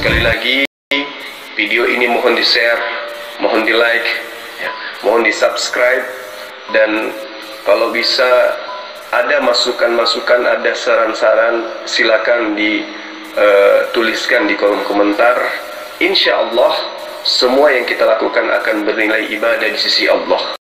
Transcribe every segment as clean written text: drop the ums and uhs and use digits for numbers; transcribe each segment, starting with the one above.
Sekali lagi, video ini mohon di-share, mohon di-like, ya, mohon di-subscribe, dan kalau bisa ada masukan-masukan, ada saran-saran, silakan dituliskan di kolom komentar. Insya Allah semua yang kita lakukan akan bernilai ibadah di sisi Allah.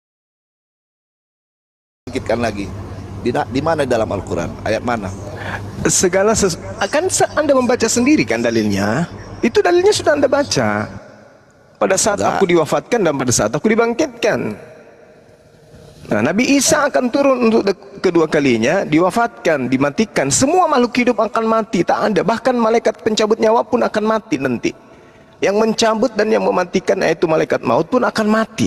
Bangkitkan lagi. Di mana dalam Al-Quran? Ayat mana? Akan Anda membaca sendiri kan dalilnya? Itu dalilnya sudah Anda baca. Pada saat aku diwafatkan dan pada saat aku dibangkitkan. Nah, Nabi Isa akan turun untuk kedua kalinya, diwafatkan, dimatikan. Semua makhluk hidup akan mati, tak ada. Bahkan malaikat pencabut nyawa pun akan mati nanti. Yang mencabut dan yang mematikan, yaitu malaikat maut pun akan mati.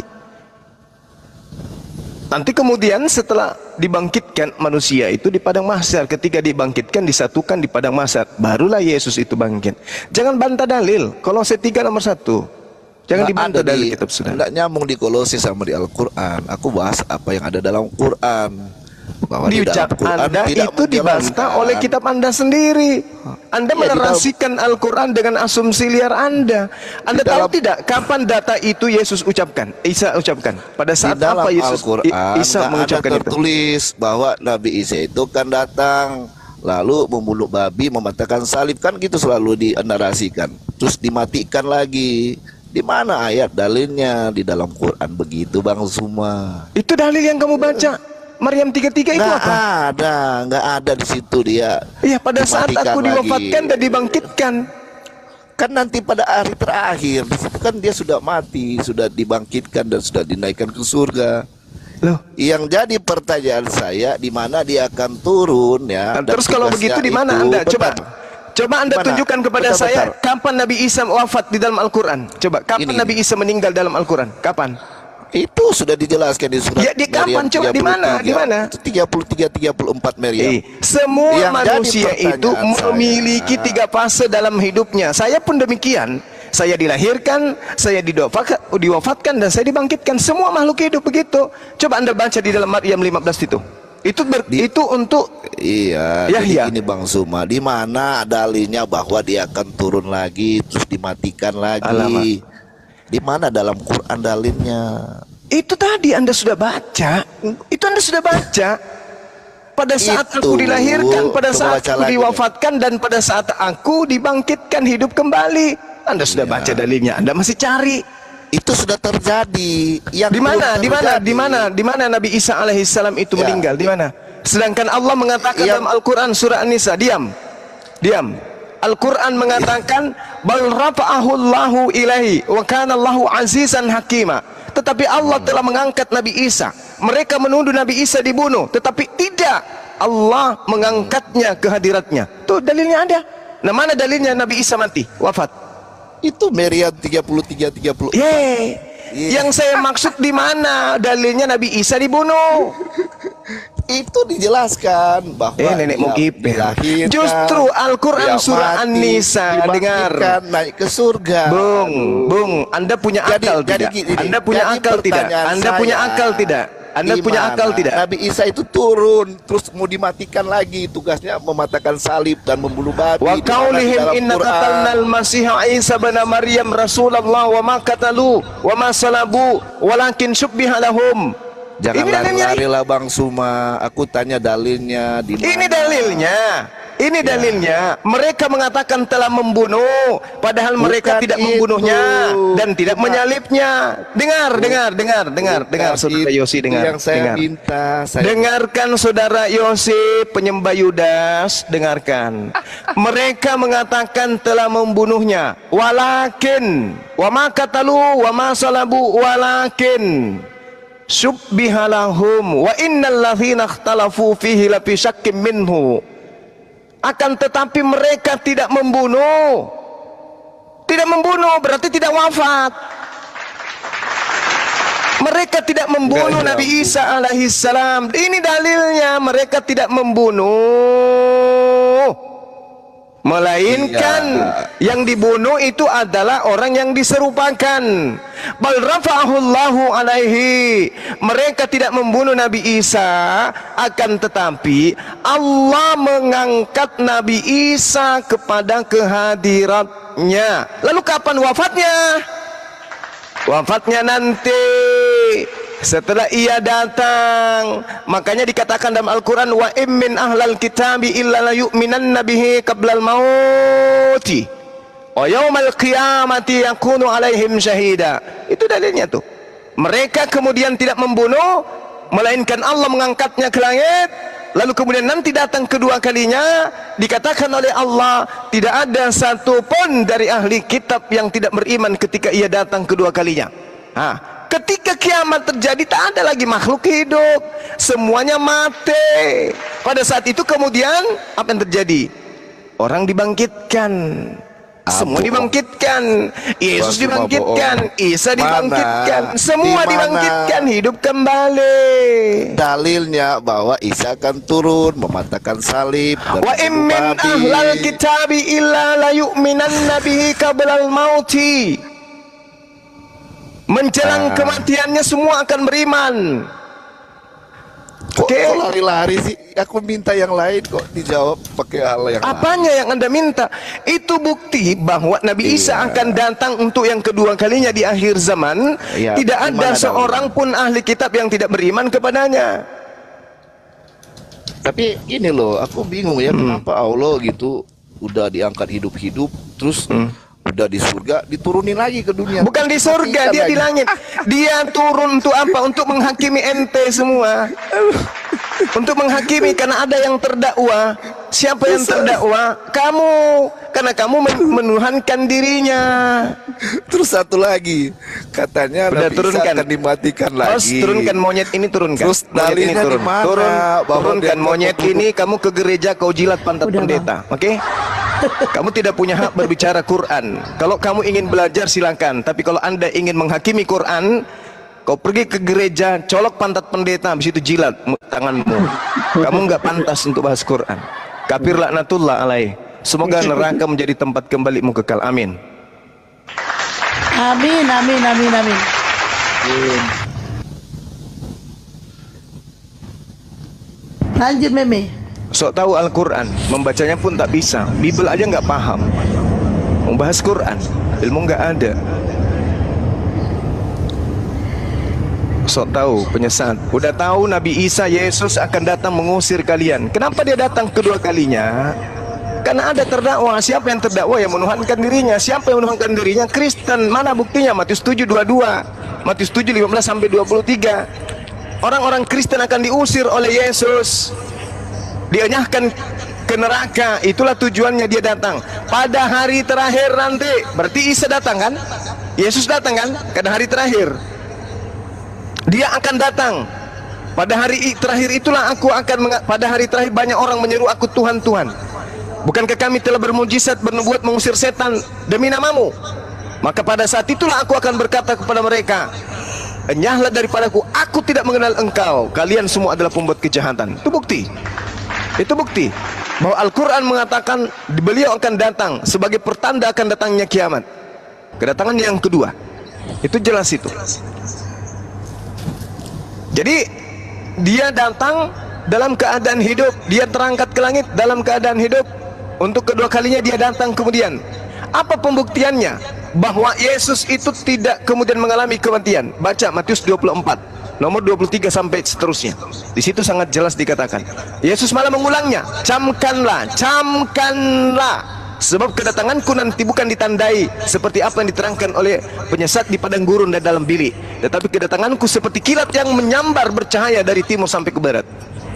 Nanti kemudian setelah dibangkitkan manusia itu di padang mahsyar, ketika dibangkitkan disatukan di padang mahsyar, barulah Yesus itu bangkit. Jangan bantah dalil. Kolose 3 nomor 1. Jangan dibantah dalil kitab sudah. Enggak nyambung di Kolose sama di Al-Quran. Aku bahas apa yang ada dalam Quran. Bahwa di ucap Anda itu dibantah oleh kitab Anda sendiri. Anda menarasikan Al-Quran dengan asumsi liar Anda. Anda tahu tidak kapan data itu Yesus ucapkan, Isa ucapkan? Pada saat apa Yesus Isa mengucapkan itu? Tertulis bahwa Nabi Isa itu kan datang lalu membunuh babi, mematahkan salib, kan gitu selalu dinarasikan. Terus dimatikan lagi. Di mana ayat dalilnya di dalam Quran begitu, Bang Suma? Itu dalil yang kamu baca. Maryam 33 itu apa? Nggak ada di situ dia. Iya, pada saat aku diwafatkan dan dibangkitkan. Kan nanti pada hari terakhir, di situ kan dia sudah mati, sudah dibangkitkan dan sudah dinaikkan ke surga. Loh, yang jadi pertanyaan saya, di mana dia akan turun ya? Terus kalau begitu di mana Anda? Coba Anda tunjukkan kepada saya kapan Nabi Isa wafat di dalam Al-Quran. Coba kapan Nabi Isa meninggal dalam Al-Quran? Kapan? Itu sudah dijelaskan di surat. Ya, di kapan? Coba di mana? Di mana? 33 34 Maryam. Semua yang manusia itu memiliki 3 fase dalam hidupnya. Saya pun demikian. Saya dilahirkan, saya diwafatkan, dan saya dibangkitkan. Semua makhluk hidup begitu. Coba Anda baca di dalam Maryam 15 itu. Itu untuk jadi ini Bang Suma, di mana dalilnya bahwa dia akan turun lagi terus dimatikan lagi? Alamak. Di mana dalam Quran dalilnya? Itu tadi Anda sudah baca. Itu Anda sudah baca. Pada saat aku dilahirkan, pada saat aku diwafatkan, dan pada saat aku dibangkitkan hidup kembali. Anda sudah baca dalilnya. Anda masih cari. Itu sudah terjadi. Di mana Nabi Isa alaihissalam itu meninggal? Di mana? Sedangkan Allah mengatakan dalam Al-Quran surah An-Nisa, diam. Al-Quran mengatakan bal rafa'ahu Allahu ilaihi wa kana Allahu azizan hakima. Tetapi Allah telah mengangkat Nabi Isa. Mereka menuduh Nabi Isa dibunuh, tetapi tidak. Allah mengangkatnya ke hadiratnya. Tuh dalilnya ada. Nah, mana dalilnya Nabi Isa mati, wafat? Itu Maryam 33 34. Yang saya maksud di mana dalilnya Nabi Isa dibunuh? Itu dijelaskan bahwa nenek Mukibir. Justru Al-Quran surah An-Nisa, dengar, naik ke surga. Bung, Anda punya akal tidak? Anda punya akal tidak? Anda punya akal tidak? Anda punya akal tidak? Nabi Isa itu turun terus mau dimatikan lagi, tugasnya mematahkan salib dan membunuh babi. Wa qaulihim inna qatalnal masiha Isa bin Maryam rasulullah wa ma qatalu wa ma salabu walakin syubbiha lahum. Jangan lari-lari lah Bang Suma. Aku tanya dalilnya di mana? Ini dalilnya. Mereka mengatakan telah membunuh, padahal mereka tidak membunuhnya dan tidak menyalibnya. Dengar, Saudara Yosi, dengar. Dengarkan Saudara Yosi, penyembah Yudas, dengarkan. Mereka mengatakan telah membunuhnya. Walakin wa ma qatalu wa ma salabu walakin syubbihalahum wa innal ladzina ikhtalafu fihi lafi syakkim minhu. Akan tetapi mereka tidak membunuh. Tidak membunuh berarti tidak wafat. Mereka tidak membunuh Nabi Isa alaihissalam. Ini dalilnya, mereka tidak membunuh. melainkan yang dibunuh itu adalah orang yang diserupakan. Bal rafa'ahullahu alaihi, mereka tidak membunuh Nabi Isa, akan tetapi Allah mengangkat Nabi Isa kepada kehadiratnya. Lalu kapan wafatnya? Wafatnya nanti setelah ia datang. Makanya dikatakan dalam Al-Quran, wa min ahlal kitabi illa la yu'minanna bihi qablal mauti wa yawmal qiyamati yakunu alaihim syahida. Itu dalilnya tuh. Mereka kemudian tidak membunuh, melainkan Allah mengangkatnya ke langit. Lalu kemudian nanti datang kedua kalinya, dikatakan oleh Allah, tidak ada satupun dari ahli kitab yang tidak beriman ketika ia datang kedua kalinya. Ketika kiamat terjadi, tak ada lagi makhluk hidup, semuanya mati. Pada saat itu kemudian apa yang terjadi? Orang dibangkitkan, semua dibangkitkan, Yesus dibangkitkan, Isa dibangkitkan, semua dibangkitkan, hidup kembali. Dalilnya bahwa Isa akan turun mematahkan salib. Wa min ahlal kitabi illa la yu'minanna bihi qablal mauti. Menjelang kematiannya semua akan beriman. Kok lari-lari sih? Aku minta yang lain kok dijawab pakai hal yang apanya yang Anda minta? Itu bukti bahwa Nabi Isa akan datang untuk yang kedua kalinya di akhir zaman. Tidak ada seorang pun ahli kitab yang tidak beriman kepadanya. Tapi ini loh, aku bingung ya, kenapa Allah gitu udah diangkat hidup-hidup terus udah di surga diturunin lagi ke dunia. Bukan di surga, dia di langit. Dia turun untuk apa? Untuk menghakimi ente semua. Untuk menghakimi, karena ada yang terdakwa. Siapa yang terdakwa? Kamu, karena kamu menuhankan dirinya. Terus satu lagi, katanya udah Nabi Isa akan dimatikan lagi. Terus turunkan monyet ini, turunkan. Terus monyet ini turun. Turunkan monyet ini, kamu ke gereja, kau jilat pantat pendeta. Oke? Kamu tidak punya hak berbicara Quran. Kalau kamu ingin belajar silakan, tapi kalau Anda ingin menghakimi Quran, kau pergi ke gereja, colok pantat pendeta, habis itu jilat tanganmu. Kamu nggak pantas untuk bahas Quran. Kafir laknatullah alaih. Semoga neraka menjadi tempat kembalimu kekal. Amin. Amin, amin, amin, amin. Lanjut Meme. Sok tahu Al-Quran, membacanya pun tak bisa. Bible aja nggak paham. Membahas Quran, ilmu nggak ada. Sok tahu, penyesat. Udah tahu Nabi Isa Yesus akan datang mengusir kalian. Kenapa dia datang kedua kalinya? Karena ada terdakwa. Siapa yang terdakwa? Yang menuhankan dirinya. Siapa yang menuhankan dirinya? Kristen. Mana buktinya? Matius 7:22, Matius 7:15 sampai 23. Orang-orang Kristen akan diusir oleh Yesus, dienyahkan ke neraka. Itulah tujuannya dia datang pada hari terakhir nanti. Berarti Isa datang kan? Yesus datang kan? Pada hari terakhir dia akan datang. Pada hari terakhir itulah aku akan pada hari terakhir banyak orang menyeru aku Tuhan, Tuhan, bukankah kami telah bermujizat, bernubuat, mengusir setan demi namamu? Maka pada saat itulah aku akan berkata kepada mereka, enyahlah daripadaku, aku tidak mengenal engkau, kalian semua adalah pembuat kejahatan. Itu bukti. Itu bukti bahwa Al-Quran mengatakan beliau akan datang sebagai pertanda akan datangnya kiamat. Kedatangan yang kedua, itu jelas itu. Jadi dia datang dalam keadaan hidup, dia terangkat ke langit dalam keadaan hidup. Untuk kedua kalinya dia datang kemudian. Apa pembuktiannya bahwa Yesus itu tidak kemudian mengalami kematian? Baca Matius 24 nomor 23 sampai seterusnya. Di situ sangat jelas dikatakan. Yesus malah mengulangnya, camkanlah, camkanlah, sebab kedatanganku nanti bukan ditandai seperti apa yang diterangkan oleh penyesat di padang gurun dan dalam bilik, tetapi kedatanganku seperti kilat yang menyambar bercahaya dari timur sampai ke barat.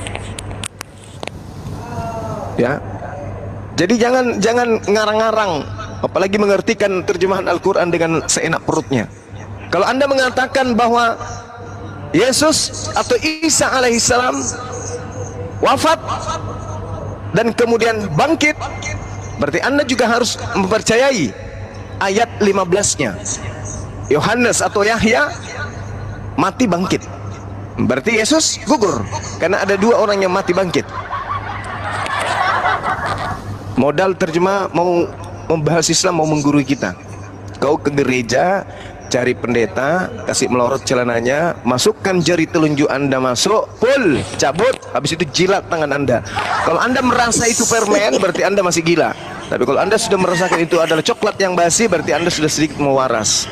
Ya, jadi jangan ngarang-ngarang, apalagi mengertikan terjemahan Al-Quran dengan seenak perutnya. Kalau Anda mengatakan bahwa Yesus atau Isa alaihissalam wafat dan kemudian bangkit, berarti Anda juga harus mempercayai ayat 15-nya. Yohanes atau Yahya mati bangkit, berarti Yesus gugur, karena ada dua orang yang mati bangkit. Modal terjemah mau membahas Islam, mau menggurui kita. Kau ke gereja, cari pendeta, kasih melorot celananya, masukkan jari telunjuk Anda masuk, pull, cabut, habis itu jilat tangan Anda. Kalau Anda merasa itu permen, berarti Anda masih gila. Tapi kalau Anda sudah merasakan itu adalah coklat yang basi, berarti Anda sudah sedikit mewaras.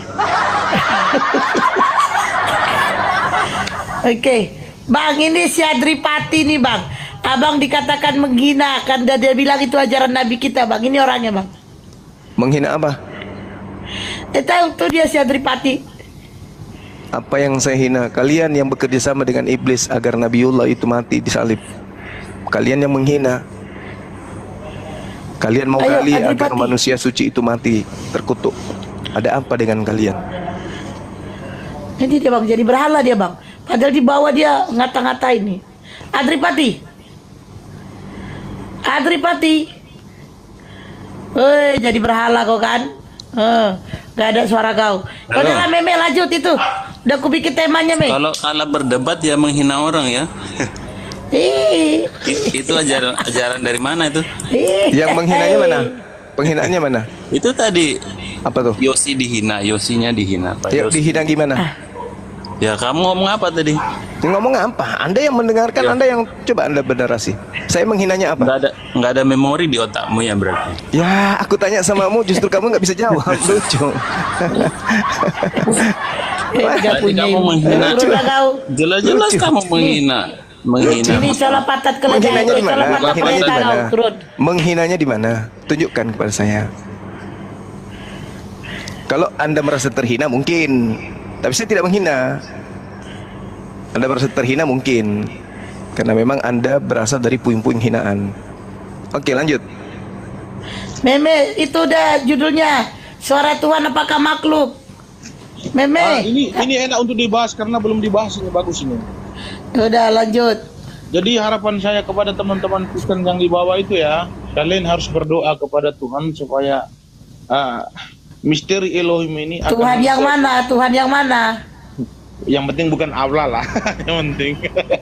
Oke, Bang, ini si Adripati nih Bang. Abang dikatakan menghina, kan dia bilang itu ajaran Nabi kita Bang. Ini orangnya Bang. Menghina apa? Tahu tuh dia si Adripati. Apa yang saya hina? Kalian yang bekerja sama dengan iblis agar Nabiullah itu mati disalib. Kalian yang menghina. Kalian mau Ayo, gali Adripati. agar manusia suci itu mati terkutuk. Ada apa dengan kalian? Ini dia Bang, jadi berhala dia Bang. Padahal di bawah dia ngata-ngatain nih. Adripati. Woi, jadi berhala kau kan? Gak ada suara kau. Kau jangan meme lanjut itu. Udah aku bikin temanya me. Kalau kalah berdebat ya menghina orang ya. Ih, Itu ajaran dari mana itu? Yang menghinanya mana? Penghinaannya mana? Itu tadi Apa tuh? Yosi dihina, Yosinya dihina. Pak Ya, Yosi. dihina gimana? Ya kamu ngomong apa tadi? Ngomong apa? Anda yang mendengarkan, Ya. Anda yang coba Anda bernarasi. Saya menghinanya apa? Nggak ada memori di otakmu ya berarti. Ya, aku tanya samamu, justru kamu nggak bisa jawab. Lucu. gak Tadi punya kamu ilmu. menghina. Udah kau. Jelas-jelas Lucu. kamu menghina. Ini salah patat Menghinanya di mana? salah patat Menghinanya di kelihatan mana? kau turun. Menghinanya di mana? Tunjukkan kepada saya. Kalau Anda merasa terhina mungkin, tapi saya tidak menghina. Anda merasa terhina mungkin, karena memang Anda berasal dari puing-puing hinaan. Oke, lanjut. Meme, itu udah judulnya. Suara Tuhan apakah makhluk? Meme. Ini enak untuk dibahas karena belum dibahas, ini bagus ini. Udah lanjut. Jadi harapan saya kepada teman-teman Kristen yang di bawah itu ya, kalian harus berdoa kepada Tuhan supaya misteri Elohim ini akan Tuhan yang bisa- mana? Tuhan yang mana? Yang penting bukan Allah lah, yang penting.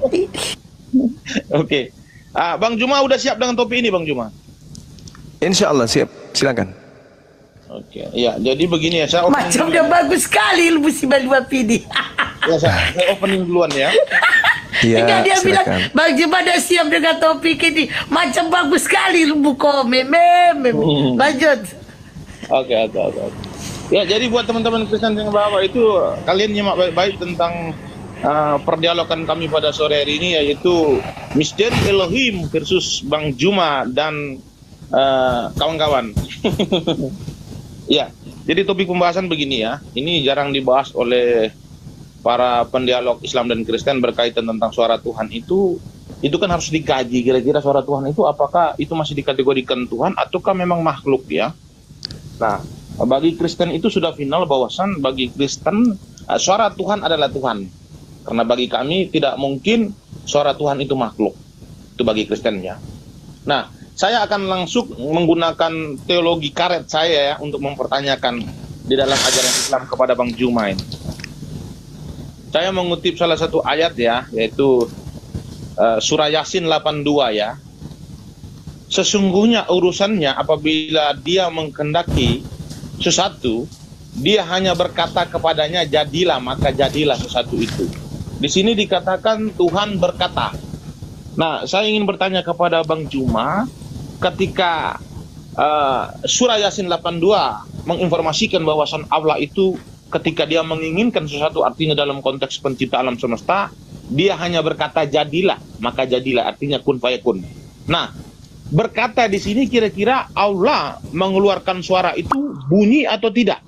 Oke. Bang Juma udah siap dengan topi ini, Bang Juma? Insya Allah siap, silakan. Oke. Ya, jadi begini ya, saya opening Macam dia bagus sekali ilmu si Balua Pidi. ya, saya opening duluan ya. Iya, Enggak, dia bilang silakan. Bang Juma dah siap dengan topik ini. Macam bagus sekali ilmu kau. Meme. Lanjut. Oke. Ya, jadi buat teman-teman Kristen yang bawah itu, kalian nyimak baik-baik tentang perdialogan kami pada sore hari ini, yaitu misteri Elohim versus Bang Juma dan kawan-kawan. Ya, jadi topik pembahasan begini ya. Ini jarang dibahas oleh para pendialog Islam dan Kristen berkaitan tentang suara Tuhan itu kan harus dikaji. Kira-kira suara Tuhan itu apakah itu masih dikategorikan Tuhan ataukah memang makhluk ya? Nah, bagi Kristen itu sudah final bahwasan bagi Kristen suara Tuhan adalah Tuhan. Karena bagi kami tidak mungkin suara Tuhan itu makhluk. Itu bagi Kristen ya. Nah, saya akan langsung menggunakan teologi karet saya ya untuk mempertanyakan di dalam ajaran Islam kepada Bang Juma ini. Saya mengutip salah satu ayat ya, yaitu surah Yasin 82 ya. Sesungguhnya urusannya apabila dia menghendaki sesuatu, dia hanya berkata kepadanya jadilah, maka jadilah sesuatu itu. Di sini dikatakan Tuhan berkata. Nah, saya ingin bertanya kepada Bang Juma, ketika surah Yasin 82 menginformasikan bahwasan Allah itu ketika dia menginginkan sesuatu, artinya dalam konteks pencipta alam semesta, dia hanya berkata jadilah, maka jadilah, artinya kun fayakun. Nah, berkata di sini kira-kira Allah mengeluarkan suara itu bunyi atau tidak?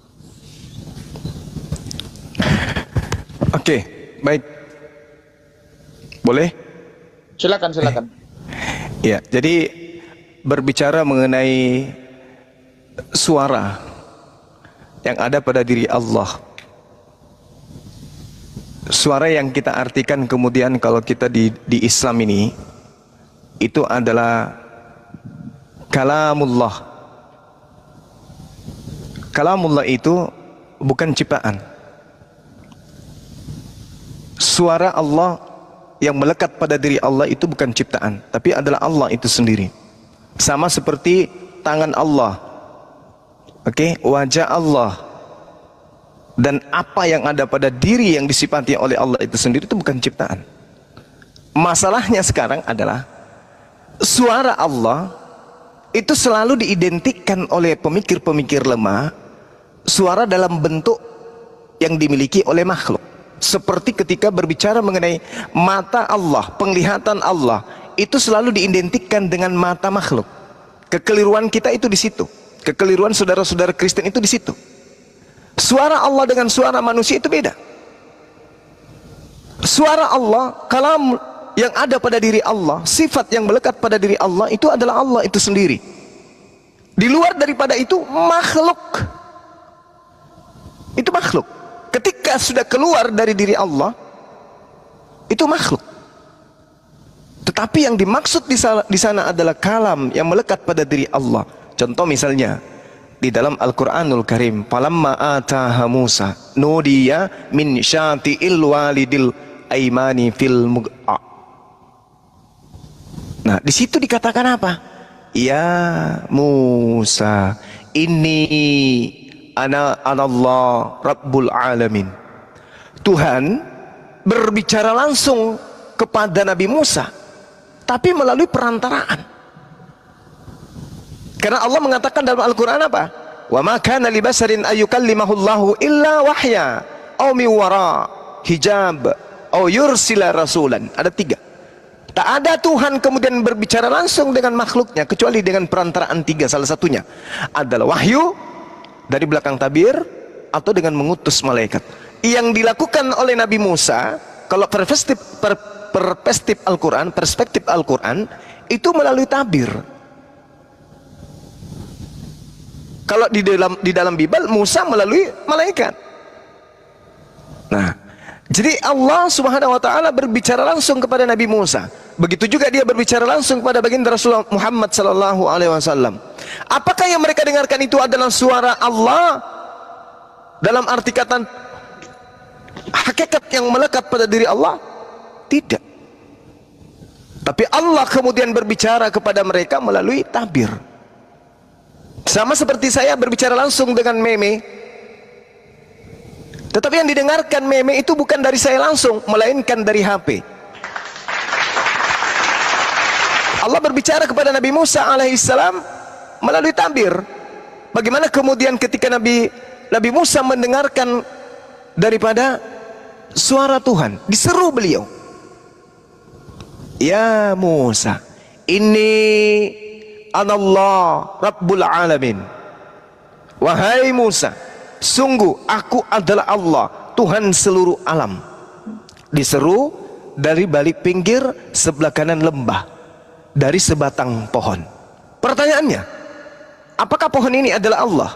Oke, baik. Boleh? Silakan. Ya, jadi berbicara mengenai suara yang ada pada diri Allah. Suara yang kita artikan kemudian kalau kita di Islam ini, itu adalah kalamullah. Kalamullah itu bukan ciptaan. Suara Allah yang melekat pada diri Allah itu bukan ciptaan, tapi adalah Allah itu sendiri. Sama seperti tangan Allah, oke, wajah Allah, dan apa yang ada pada diri yang disifati oleh Allah itu sendiri itu bukan ciptaan. Masalahnya sekarang adalah suara Allah itu selalu diidentikan oleh pemikir-pemikir lemah, suara dalam bentuk yang dimiliki oleh makhluk. Seperti ketika berbicara mengenai mata Allah, penglihatan Allah, itu selalu diidentikan dengan mata makhluk. Kekeliruan kita itu di situ. Kekeliruan saudara-saudara Kristen itu di situ. Suara Allah dengan suara manusia itu beda. Suara Allah, kalam yang ada pada diri Allah, sifat yang melekat pada diri Allah itu adalah Allah itu sendiri. Di luar daripada itu makhluk. Itu makhluk. Ketika sudah keluar dari diri Allah, itu makhluk. Tetapi yang dimaksud di sana adalah kalam yang melekat pada diri Allah. Contoh misalnya di dalam Al-Qur'anul Karim, falamma ataha Musa nudiya min syati'il walidil aimani fil mug'a. Nah, di situ dikatakan apa? Ya Musa, inni anallah rabbul alamin. Tuhan berbicara langsung kepada Nabi Musa, tapi melalui perantaraan. Karena Allah mengatakan dalam Al-Quran apa? Wa ma kana li basarin ayyukallimahullahu illa wahya aw min wara hijab aw yursila rasulan. Ada 3. Tak ada Tuhan kemudian berbicara langsung dengan makhluknya kecuali dengan perantaraan 3. Salah satunya adalah wahyu dari belakang tabir atau dengan mengutus malaikat. Yang dilakukan oleh Nabi Musa, kalau perspektif Al-Quran itu melalui tabir. Kalau di dalam Bible Musa melalui malaikat. Nah, jadi Allah Subhanahu wa taala berbicara langsung kepada Nabi Musa. Begitu juga dia berbicara langsung kepada baginda Rasulullah Muhammad sallallahu alaihi wasallam. Apakah yang mereka dengarkan itu adalah suara Allah dalam arti kata hakikat yang melekat pada diri Allah? Tidak. Tapi Allah kemudian berbicara kepada mereka melalui tabir. Sama seperti saya berbicara langsung dengan Meme. Tetapi yang didengarkan Meme itu bukan dari saya langsung, melainkan dari HP. Allah berbicara kepada Nabi Musa alaihissalam melalui tabir. Bagaimana kemudian ketika Nabi Musa mendengarkan daripada suara Tuhan, diseru beliau, ya Musa, ini anallah rabbul alamin. Wahai Musa, sungguh aku adalah Allah, Tuhan seluruh alam. Diseru dari balik pinggir sebelah kanan lembah, dari sebatang pohon. Pertanyaannya, apakah pohon ini adalah Allah?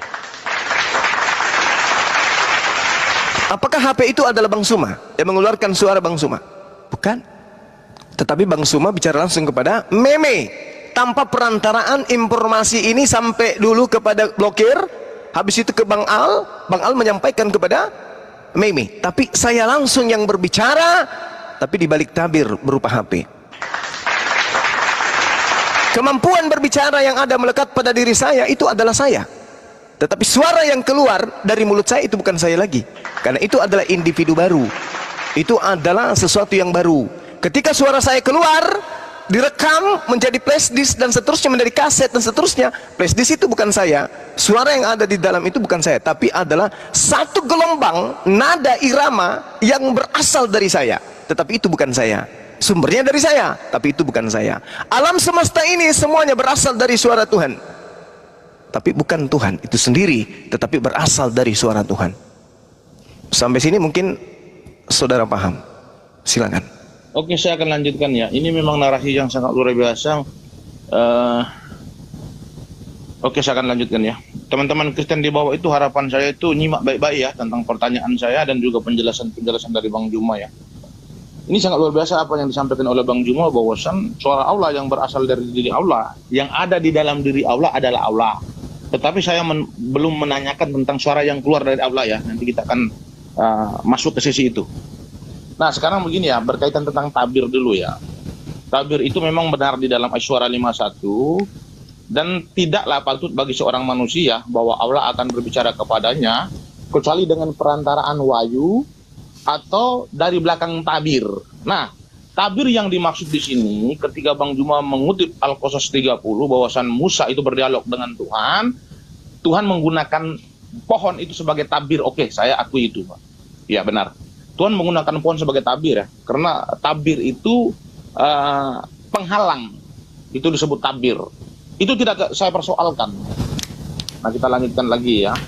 Apakah HP itu adalah Bang Suma yang mengeluarkan suara Bang Suma? Bukan. Tetapi Bang Suma bicara langsung kepada Meme. Tanpa perantaraan informasi ini sampai dulu kepada blokir, habis itu ke Bang Al menyampaikan kepada Meme. Tapi saya langsung yang berbicara, tapi di balik tabir berupa HP. Kemampuan berbicara yang ada melekat pada diri saya itu adalah saya. Tetapi suara yang keluar dari mulut saya itu bukan saya lagi. Karena itu adalah individu baru. Itu adalah sesuatu yang baru. Ketika suara saya keluar, direkam menjadi flash disk dan seterusnya, menjadi kaset dan seterusnya. Flash disk itu bukan saya. Suara yang ada di dalam itu bukan saya, tapi adalah satu gelombang nada irama yang berasal dari saya. Tetapi itu bukan saya. Sumbernya dari saya, tapi itu bukan saya. Alam semesta ini semuanya berasal dari suara Tuhan. Tapi bukan Tuhan itu sendiri, tetapi berasal dari suara Tuhan. Sampai sini mungkin saudara paham. Silakan. Oke, saya akan lanjutkan ya. Ini memang narasi yang sangat luar biasa. Oke, saya akan lanjutkan ya. Teman-teman Kristen di bawah itu, harapan saya itu nyimak baik-baik ya tentang pertanyaan saya dan juga penjelasan-penjelasan dari Bang Juma ya. Ini sangat luar biasa apa yang disampaikan oleh Bang Juma, bahwasan suara Allah yang berasal dari diri Allah, yang ada di dalam diri Allah adalah Allah. Tetapi saya belum menanyakan tentang suara yang keluar dari Allah ya. Nanti kita akan masuk ke sesi itu. Nah, sekarang begini ya, berkaitan tentang tabir dulu ya. Tabir itu memang benar di dalam Asy-Syu'ara 51, dan tidaklah patut bagi seorang manusia bahwa Allah akan berbicara kepadanya kecuali dengan perantaraan wahyu atau dari belakang tabir. Nah, tabir yang dimaksud di sini ketika Bang Juma mengutip Al-Qasas 30 bahwasan Musa itu berdialog dengan Tuhan, Tuhan menggunakan pohon itu sebagai tabir. Oke, saya akui itu, Pak. Ya, benar. Tuhan menggunakan pohon sebagai tabir ya, karena tabir itu penghalang, itu disebut tabir. Itu tidak saya persoalkan. Nah, kita lanjutkan lagi ya.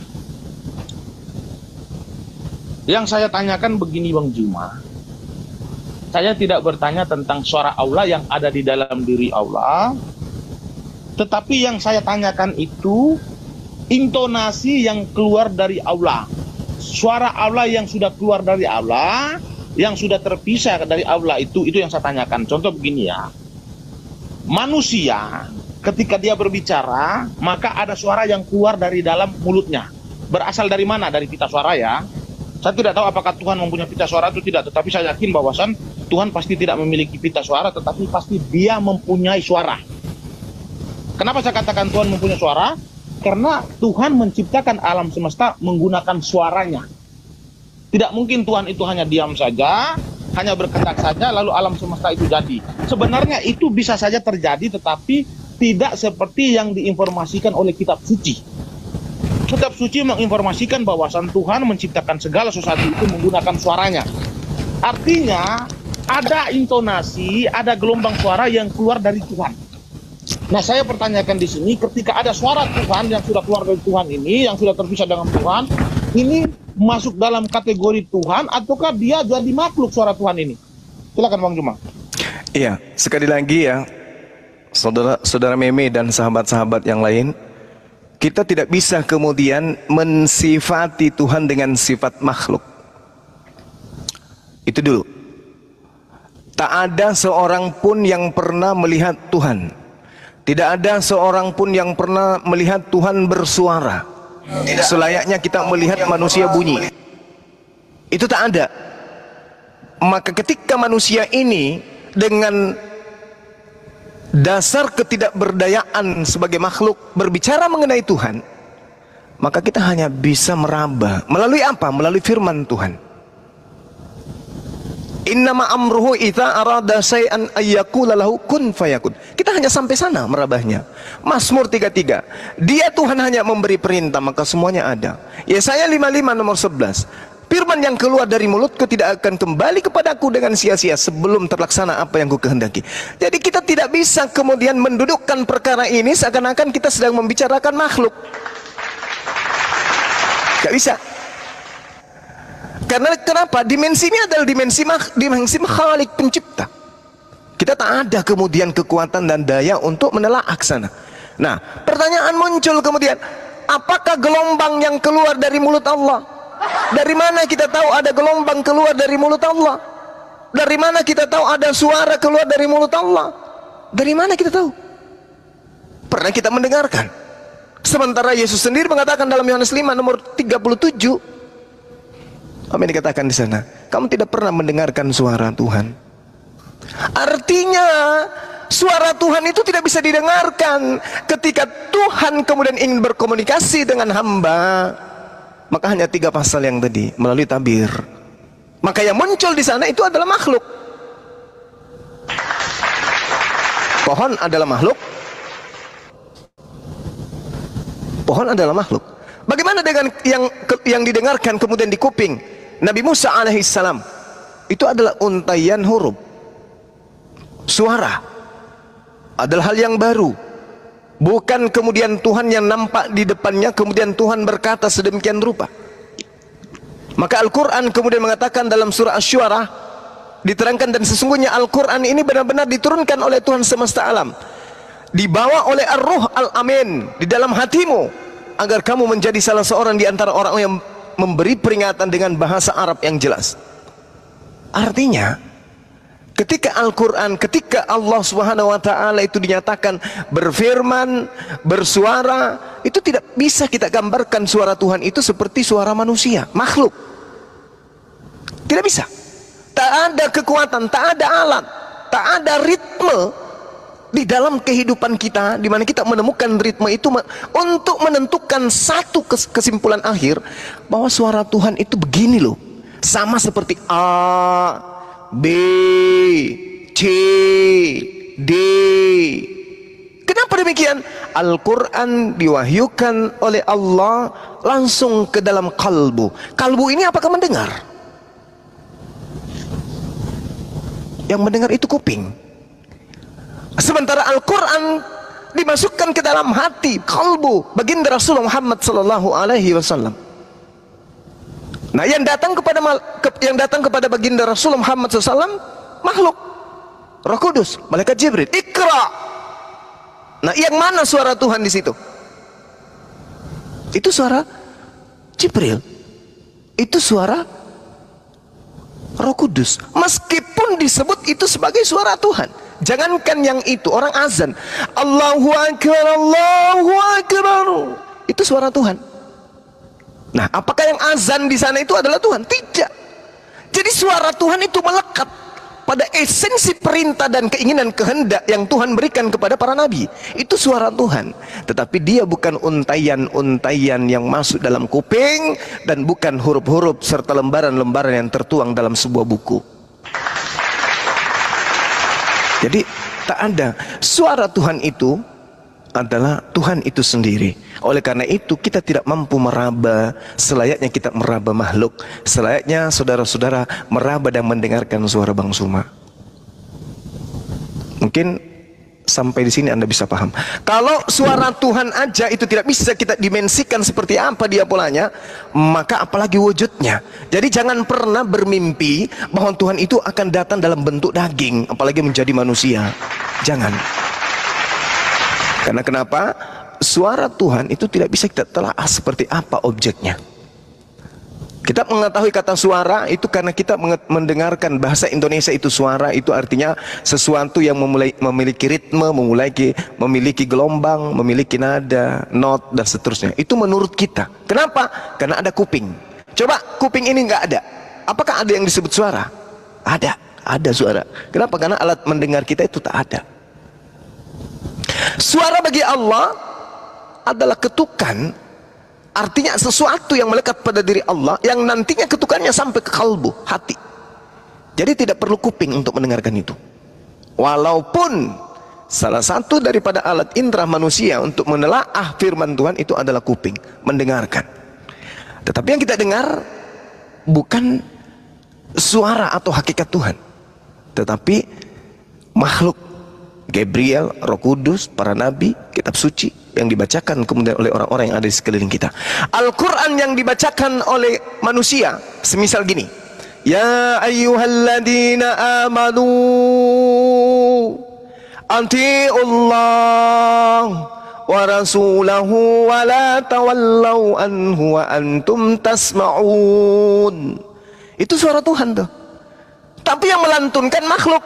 Yang saya tanyakan begini, Bang Juma, saya tidak bertanya tentang suara Allah yang ada di dalam diri Allah, tetapi yang saya tanyakan itu intonasi yang keluar dari Allah, suara Allah yang sudah keluar dari Allah, yang sudah terpisah dari Allah, itu yang saya tanyakan. Contoh begini ya, manusia ketika dia berbicara maka ada suara yang keluar dari dalam mulutnya. Berasal dari mana? Dari pita suara ya. Saya tidak tahu apakah Tuhan mempunyai pita suara atau tidak, tetapi saya yakin bahwasan Tuhan pasti tidak memiliki pita suara, tetapi pasti dia mempunyai suara. Kenapa saya katakan Tuhan mempunyai suara? Karena Tuhan menciptakan alam semesta menggunakan suaranya. Tidak mungkin Tuhan itu hanya diam saja, hanya berketak saja, lalu alam semesta itu jadi. Sebenarnya itu bisa saja terjadi, tetapi tidak seperti yang diinformasikan oleh kitab suci. Kitab suci menginformasikan bahwasan Tuhan menciptakan segala sesuatu itu menggunakan suaranya. Artinya, ada intonasi, ada gelombang suara yang keluar dari Tuhan. Nah, saya pertanyakan di sini, ketika ada suara Tuhan yang sudah keluar dari Tuhan ini, yang sudah terpisah dengan Tuhan, ini masuk dalam kategori Tuhan ataukah dia jadi makhluk suara Tuhan ini? Silakan Bang Juma. Iya, sekali lagi ya, saudara Meme dan sahabat-sahabat yang lain, kita tidak bisa kemudian mensifati Tuhan dengan sifat makhluk. Itu dulu. Tak ada seorang pun yang pernah melihat Tuhan. Tidak ada seorang pun yang pernah melihat Tuhan bersuara selayaknya kita melihat manusia bunyi. Itu tak ada. Maka ketika manusia ini dengan dasar ketidakberdayaan sebagai makhluk berbicara mengenai Tuhan, maka kita hanya bisa meraba. Melalui apa? Melalui firman Tuhan. Innama amruhu idza arada syai'an ayyaqula lahu kun fayakun. Kita hanya sampai sana merabahnya. Mazmur 33. Dia Tuhan hanya memberi perintah maka semuanya ada. Yesaya 55 nomor 11. Firman yang keluar dari mulutku tidak akan kembali kepadaku dengan sia-sia sebelum terlaksana apa yang ku kehendaki. Jadi kita tidak bisa kemudian mendudukkan perkara ini seakan-akan kita sedang membicarakan makhluk. Gak bisa. Karena kenapa? Dimensi ini adalah dimensi Khalik, pencipta. Kita tak ada kemudian kekuatan dan daya untuk menelaah sana. Nah, pertanyaan muncul kemudian, apakah gelombang yang keluar dari mulut Allah? Dari mana kita tahu ada gelombang keluar dari mulut Allah? Dari mana kita tahu ada suara keluar dari mulut Allah? Dari mana kita tahu? Pernah kita mendengarkan? Sementara Yesus sendiri mengatakan dalam Yohanes 5 nomor 37, apa yang dikatakan di sana? Kamu tidak pernah mendengarkan suara Tuhan. Artinya suara Tuhan itu tidak bisa didengarkan. Ketika Tuhan kemudian ingin berkomunikasi dengan hamba, maka hanya 3 pasal yang tadi melalui tabir. Maka yang muncul di sana itu adalah makhluk. Pohon adalah makhluk. Pohon adalah makhluk. Bagaimana dengan yang didengarkan kemudian di kuping Nabi Musa alaihissalam? Itu adalah untaian huruf. Suara adalah hal yang baru. Bukan kemudian Tuhan yang nampak di depannya kemudian Tuhan berkata sedemikian rupa. Maka Al-Quran kemudian mengatakan dalam surah Asy-Syu'ara diterangkan, dan sesungguhnya Al-Quran ini benar-benar diturunkan oleh Tuhan semesta alam, dibawa oleh Ar-Ruh Al-Amin di dalam hatimu, agar kamu menjadi salah seorang di antara orang yang memberi peringatan dengan bahasa Arab yang jelas. Artinya, ketika Al-Quran, ketika Allah Subhanahu wa Ta'ala itu dinyatakan berfirman, bersuara, itu tidak bisa kita gambarkan suara Tuhan itu seperti suara manusia, makhluk. Tidak bisa. Tak ada kekuatan, tak ada alat tak ada ritme di dalam kehidupan kita, di mana kita menemukan ritme itu untuk menentukan satu kesimpulan akhir bahwa suara Tuhan itu begini loh, sama seperti A, B, C, D. Kenapa demikian? Al-Quran diwahyukan oleh Allah langsung ke dalam kalbu. Kalbu ini apakah mendengar? Yang mendengar itu kuping. Sementara Al-Quran dimasukkan ke dalam hati, kalbu, baginda Rasulullah Muhammad sallallahu alaihi wasallam. Nah, yang datang kepada baginda Rasulullah Muhammad SAW makhluk, Roh Kudus, malaikat Jibril. Iqra. Nah, yang mana suara Tuhan di situ? Itu suara Jibril. Itu suara Roh Kudus. Meskipun disebut itu sebagai suara Tuhan. Jangankan yang itu, orang azan, Allahu Akbar, Allahu Akbar, itu suara Tuhan. Nah, apakah yang azan di sana itu adalah Tuhan? Tidak. Jadi suara Tuhan itu melekat pada esensi perintah dan keinginan kehendak yang Tuhan berikan kepada para nabi. Itu suara Tuhan. Tetapi dia bukan untayan-untayan yang masuk dalam kuping, dan bukan huruf-huruf serta lembaran-lembaran yang tertuang dalam sebuah buku. Jadi tak ada. Suara Tuhan itu adalah Tuhan itu sendiri. Oleh karena itu kita tidak mampu meraba selayaknya kita meraba makhluk, selayaknya saudara-saudara meraba dan mendengarkan suara Bang Suma. Mungkin sampai di sini Anda bisa paham. Kalau suara Tuhan aja itu tidak bisa kita dimensikan seperti apa dia polanya, maka apalagi wujudnya. Jadi jangan pernah bermimpi bahwa Tuhan itu akan datang dalam bentuk daging, apalagi menjadi manusia. Jangan. Karena kenapa? Suara Tuhan itu tidak bisa kita telaah seperti apa objeknya. Kita mengetahui kata suara itu karena kita mendengarkan bahasa Indonesia itu. Suara itu artinya sesuatu yang memiliki ritme, memiliki gelombang, memiliki nada, not, dan seterusnya. Itu menurut kita. Kenapa? Karena ada kuping. Coba kuping ini nggak ada, apakah ada yang disebut suara? Ada suara. Kenapa? Karena alat mendengar kita itu tak ada. Suara bagi Allah adalah ketukan, artinya sesuatu yang melekat pada diri Allah yang nantinya ketukannya sampai ke kalbu, hati. Jadi tidak perlu kuping untuk mendengarkan itu. Walaupun salah satu daripada alat indera manusia untuk menelaah firman Tuhan itu adalah kuping, mendengarkan. Tetapi yang kita dengar bukan suara atau hakikat Tuhan, tetapi makhluk. Gabriel, Roh Kudus, para nabi, kitab suci yang dibacakan kemudian oleh orang-orang yang ada di sekeliling kita. Al-Quran yang dibacakan oleh manusia semisal gini, ya ayyuhalladzina amanu ati'ullah wa rasulahu wa la tawallau anhu wa antum tasma'un. Itu suara Tuhan tuh. Tapi yang melantunkan makhluk.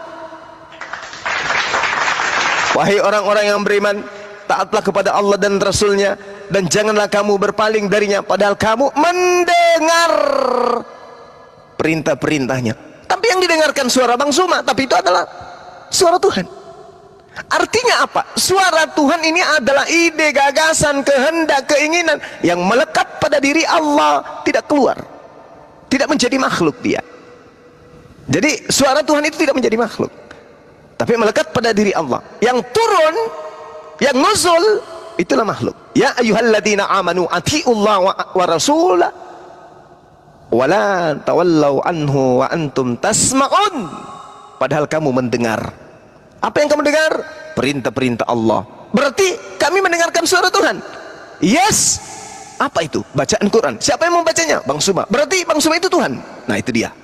Wahai orang-orang yang beriman, taatlah kepada Allah dan Rasulnya, dan janganlah kamu berpaling darinya, padahal kamu mendengar perintah-perintahnya. Tapi yang didengarkan suara Bang Suma, tapi itu adalah suara Tuhan. Artinya apa? Suara Tuhan ini adalah ide, gagasan, kehendak, keinginan yang melekat pada diri Allah, tidak keluar, tidak menjadi makhluk dia. Jadi suara Tuhan itu tidak menjadi makhluk, tapi melekat pada diri Allah. Yang turun, yang nuzul, itulah makhluk. Ya ayyuhalladzina amanu ati'ullah wa rasulah wa la tawallau anhu wa antum tasma'un. Padahal kamu mendengar. Apa yang kamu dengar? Perintah-perintah Allah. Berarti kami mendengarkan suara Tuhan. Yes. Apa itu? Bacaan Quran. Siapa yang membacanya? Bang Suma. Berarti Bang Suma itu Tuhan. Nah, itu dia.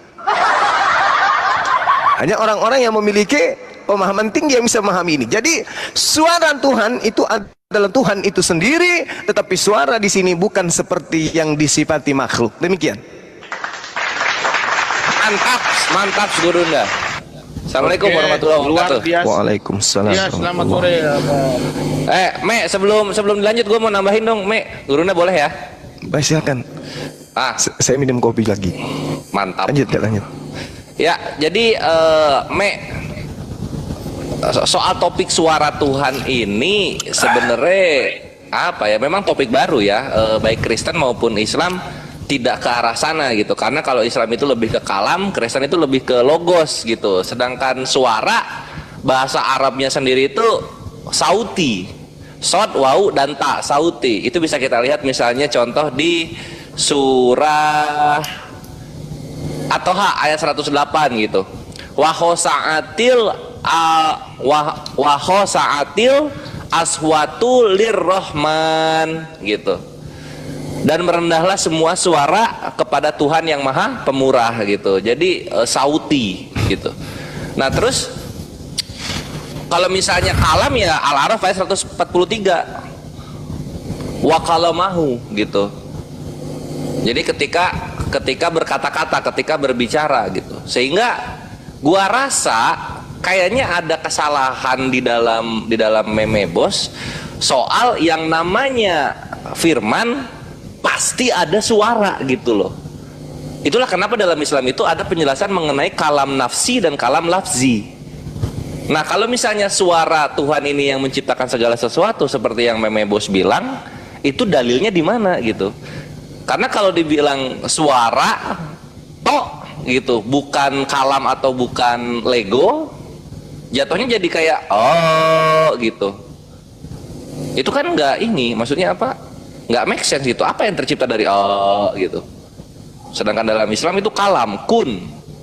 Hanya orang-orang yang memiliki pemahaman tinggi yang bisa memahami ini. Jadi suara Tuhan itu adalah Tuhan itu sendiri, tetapi suara di sini bukan seperti yang disifati makhluk. Demikian. Mantap Gurunda. Assalamualaikum warahmatullahi wabarakatuh. Waalaikumsalam. Ya, selamat sore. Me, sebelum dilanjut gue mau nambahin dong, Me. Gurunda boleh ya? Baik, silakan. Saya minum kopi lagi. Mantap. Lanjut. Ya, jadi Me, soal topik suara Tuhan ini sebenarnya apa ya? Memang topik baru ya, baik Kristen maupun Islam tidak ke arah sana gitu. Karena kalau Islam itu lebih ke kalam, Kristen itu lebih ke logos gitu. Sedangkan suara bahasa Arabnya sendiri itu sauti, sod, wau, dan ta, sauti. Itu bisa kita lihat misalnya contoh di surah At-Toha ayat 108 gitu. Wahosaatil aswatu lirrahman gitu. Dan merendahlah semua suara kepada Tuhan yang Maha Pemurah gitu. Jadi sauti gitu. Nah, terus kalau misalnya kalam ya Al-A'raf ayat 143. Wa kalamahu gitu. Jadi ketika berkata-kata, ketika berbicara gitu. Sehingga gua rasa kayaknya ada kesalahan di dalam meme bos soal yang namanya firman pasti ada suara gitu loh. Itulah kenapa dalam Islam itu ada penjelasan mengenai kalam nafsi dan kalam lafzi. Nah, kalau misalnya suara Tuhan ini yang menciptakan segala sesuatu seperti yang meme bos bilang, itu dalilnya di mana gitu. Karena kalau dibilang suara tok gitu, bukan kalam atau bukan Lego, jatuhnya jadi kayak oh gitu. Itu kan nggak ini, maksudnya apa? Nggak make sense gitu. Apa yang tercipta dari oh gitu. Sedangkan dalam Islam itu kalam, kun.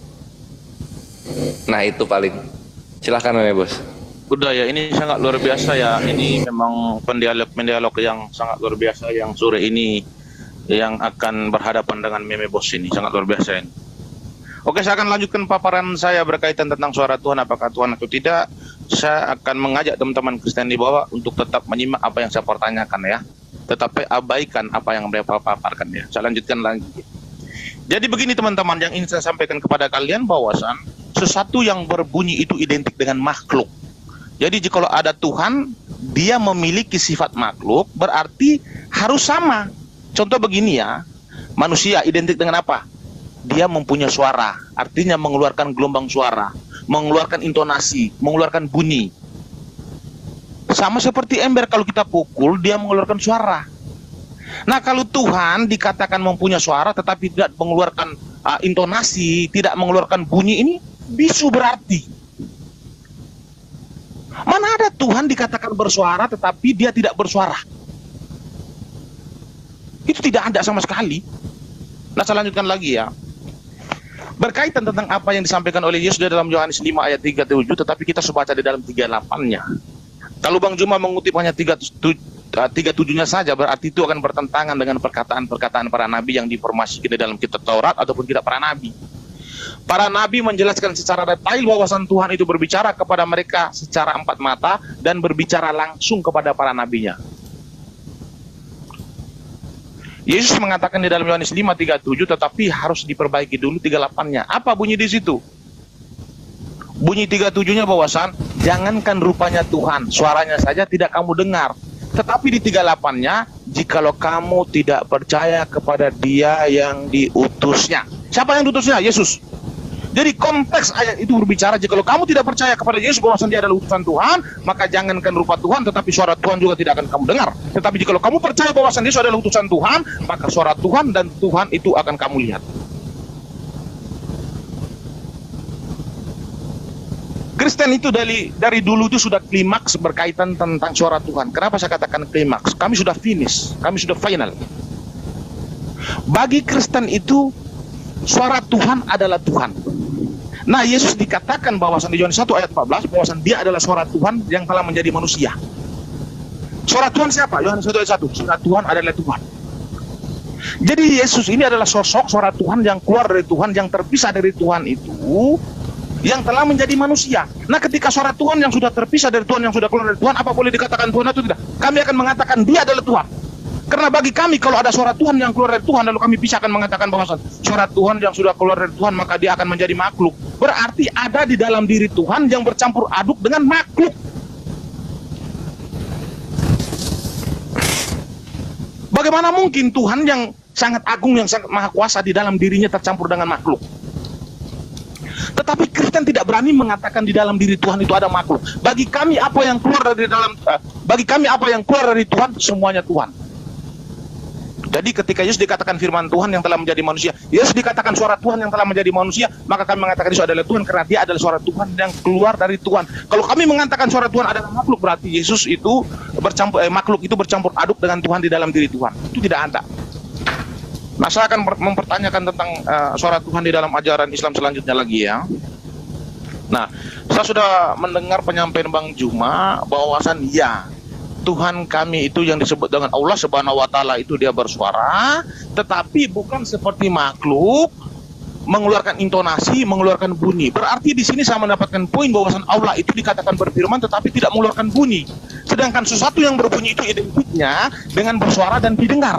Nah itu paling. Silahkan ya bos. Udah ya, ini sangat luar biasa ya. Ini memang pendialog yang sangat luar biasa yang sore ini yang akan berhadapan dengan meme bos ini. Sangat luar biasa ini. Oke, saya akan lanjutkan paparan saya berkaitan tentang suara Tuhan, apakah Tuhan atau tidak. Saya akan mengajak teman-teman Kristen di bawah untuk tetap menyimak apa yang saya pertanyakan ya. Tetapi abaikan apa yang mereka paparkan ya. Saya lanjutkan lagi. Jadi begini teman-teman, yang ingin saya sampaikan kepada kalian bahwasan sesuatu yang berbunyi itu identik dengan makhluk. Jadi jika ada Tuhan, dia memiliki sifat makhluk, berarti harus sama. Contoh begini ya, manusia identik dengan apa? Dia mempunyai suara, artinya mengeluarkan gelombang suara, mengeluarkan intonasi, mengeluarkan bunyi. Sama seperti ember, kalau kita pukul, dia mengeluarkan suara. Nah, kalau Tuhan dikatakan mempunyai suara, tetapi tidak mengeluarkan intonasi, tidak mengeluarkan bunyi, ini bisu berarti. Mana ada Tuhan dikatakan bersuara, tetapi dia tidak bersuara? Itu tidak ada sama sekali. Nah, saya lanjutkan lagi ya. Berkaitan tentang apa yang disampaikan oleh Yesus dalam Yohanes 5 ayat 37, tetapi kita sudah baca di dalam 38-nya. Kalau Bang Juma mengutip hanya 37-nya saja, berarti itu akan bertentangan dengan perkataan-perkataan para nabi yang diinformasikan di dalam kitab Taurat ataupun kitab para nabi. Para nabi menjelaskan secara detail bahwasan Tuhan itu berbicara kepada mereka secara empat mata dan berbicara langsung kepada para nabinya. Yesus mengatakan di dalam Yohanes 5:37, tetapi harus diperbaiki dulu 38-nya. Apa bunyi di situ? Bunyi 37-nya bahwasan jangankan rupanya Tuhan, suaranya saja tidak kamu dengar. Tetapi di 38-nya, jikalau kamu tidak percaya kepada Dia yang diutusnya. Siapa yang diutusnya? Yesus. Jadi konteks ayat itu berbicara, jikalau kamu tidak percaya kepada Yesus bahwasan Dia adalah utusan Tuhan, maka jangankan rupa Tuhan, tetapi suara Tuhan juga tidak akan kamu dengar. Tetapi jikalau kamu percaya bahwasan Yesus adalah utusan Tuhan, maka suara Tuhan dan Tuhan itu akan kamu lihat. Kristen itu dari dulu itu sudah klimaks berkaitan tentang suara Tuhan. Kenapa saya katakan klimaks? Kami sudah finish, kami sudah final. Bagi Kristen itu suara Tuhan adalah Tuhan. Nah, Yesus dikatakan bahwasan di Yohanes 1 ayat 14 bahwasan Dia adalah suara Tuhan yang telah menjadi manusia. Suara Tuhan siapa? Yohanes 1 ayat 1. Suara Tuhan adalah Tuhan. Jadi Yesus ini adalah sosok suara Tuhan yang keluar dari Tuhan, yang terpisah dari Tuhan itu, yang telah menjadi manusia. Nah, ketika suara Tuhan yang sudah terpisah dari Tuhan, yang sudah keluar dari Tuhan, apa boleh dikatakan Tuhan atau tidak? Kami akan mengatakan Dia adalah Tuhan. Karena bagi kami, kalau ada suara Tuhan yang keluar dari Tuhan, lalu kami bisa akan mengatakan bahwa suara Tuhan yang sudah keluar dari Tuhan, maka dia akan menjadi makhluk. Berarti ada di dalam diri Tuhan yang bercampur aduk dengan makhluk. Bagaimana mungkin Tuhan yang sangat agung, yang sangat maha kuasa di dalam dirinya tercampur dengan makhluk? Tetapi Kristen tidak berani mengatakan di dalam diri Tuhan itu ada makhluk. Bagi kami apa yang keluar dari Tuhan semuanya Tuhan. Jadi ketika Yesus dikatakan firman Tuhan yang telah menjadi manusia, Yesus dikatakan suara Tuhan yang telah menjadi manusia, maka kami mengatakan Yesus adalah Tuhan karena dia adalah suara Tuhan yang keluar dari Tuhan. Kalau kami mengatakan suara Tuhan adalah makhluk, berarti Yesus itu makhluk itu bercampur aduk dengan Tuhan di dalam diri Tuhan. Itu tidak ada. Nah, saya akan mempertanyakan tentang suara Tuhan di dalam ajaran Islam selanjutnya lagi ya. Nah, saya sudah mendengar penyampaian Bang Juma bahwasan ya, Tuhan kami itu yang disebut dengan Allah Subhanahu wa taala itu dia bersuara, tetapi bukan seperti makhluk mengeluarkan intonasi, mengeluarkan bunyi. Berarti di sini saya mendapatkan poin bahwasan Allah itu dikatakan berfirman tetapi tidak mengeluarkan bunyi. Sedangkan sesuatu yang berbunyi itu identiknya dengan bersuara dan didengar.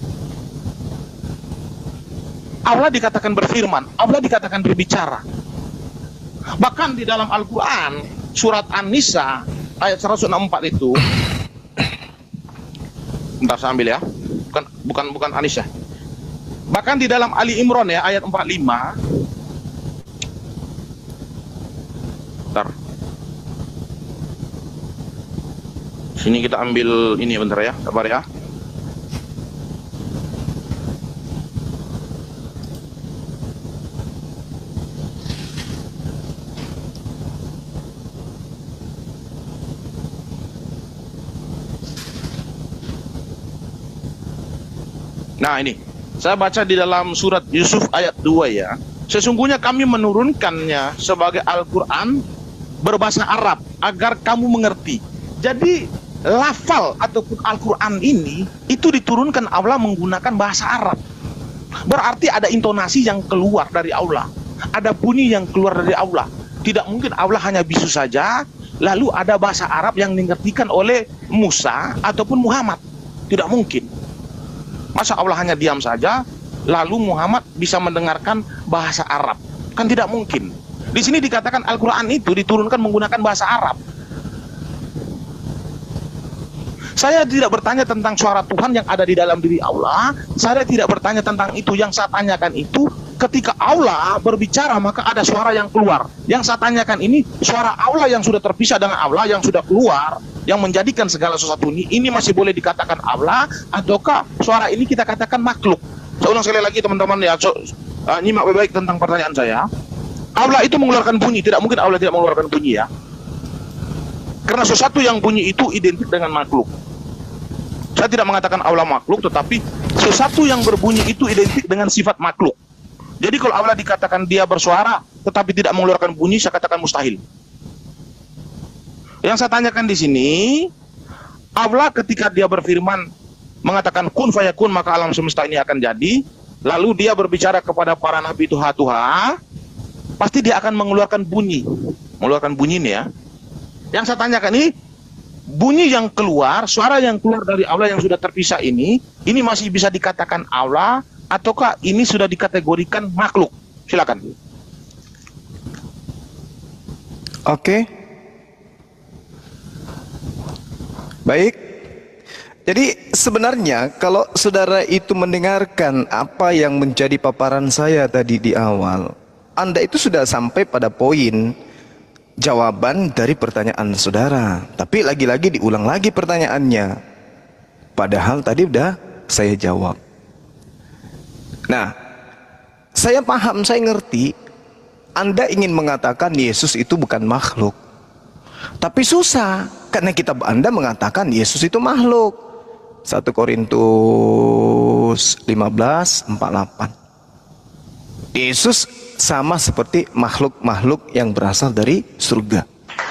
Allah dikatakan berfirman, Allah dikatakan berbicara. Bahkan di dalam Al-Qur'an surat An-Nisa ayat 164 itu, bentar saya ambil ya, bukan Anis ya. Bahkan di dalam Ali Imran ya ayat 45. Bentar. Sini kita ambil ini bentar ya, sabar ya. Nah ini, saya baca di dalam surat Yusuf ayat 2 ya. Sesungguhnya kami menurunkannya sebagai Al-Quran berbahasa Arab agar kamu mengerti. Jadi lafal ataupun Al-Quran ini itu diturunkan Allah menggunakan bahasa Arab. Berarti ada intonasi yang keluar dari Allah, ada bunyi yang keluar dari Allah. Tidak mungkin Allah hanya bisu saja lalu ada bahasa Arab yang dimengertikan oleh Musa ataupun Muhammad. Tidak mungkin. Masa Allah hanya diam saja, lalu Muhammad bisa mendengarkan bahasa Arab? Kan tidak mungkin. Di sini dikatakan Al-Quran itu diturunkan menggunakan bahasa Arab. Saya tidak bertanya tentang suara Tuhan yang ada di dalam diri Allah. Saya tidak bertanya tentang itu. Yang saya tanyakan itu, ketika Allah berbicara maka ada suara yang keluar. Yang saya tanyakan ini, suara Allah yang sudah terpisah dengan Allah yang sudah keluar, yang menjadikan segala sesuatu ini masih boleh dikatakan Allah, ataukah suara ini kita katakan makhluk? Saya ulang sekali lagi teman-teman ya, nyimak baik-baik tentang pertanyaan saya. Allah itu mengeluarkan bunyi, tidak mungkin Allah tidak mengeluarkan bunyi ya. Karena sesuatu yang bunyi itu identik dengan makhluk. Saya tidak mengatakan Allah makhluk, tetapi sesuatu yang berbunyi itu identik dengan sifat makhluk. Jadi kalau Allah dikatakan dia bersuara tetapi tidak mengeluarkan bunyi, saya katakan mustahil. Yang saya tanyakan di sini, Allah ketika dia berfirman mengatakan kun fayakun maka alam semesta ini akan jadi, lalu dia berbicara kepada para nabi Tuhan, pasti dia akan mengeluarkan bunyi. Mengeluarkan bunyi nih ya. Yang saya tanyakan ini, bunyi yang keluar, suara yang keluar dari Allah yang sudah terpisah ini masih bisa dikatakan Allah ataukah ini sudah dikategorikan makhluk? Silakan. Oke. Baik. Jadi sebenarnya kalau saudara itu mendengarkan apa yang menjadi paparan saya tadi di awal, Anda itu sudah sampai pada poin jawaban dari pertanyaan saudara. Tapi lagi-lagi diulang lagi pertanyaannya. Padahal tadi udah saya jawab. Nah, saya paham, saya ngerti. Anda ingin mengatakan Yesus itu bukan makhluk. Tapi susah karena Anda mengatakan Yesus itu makhluk. 1 Korintus 15:48. Yesus sama seperti makhluk-makhluk yang berasal dari surga.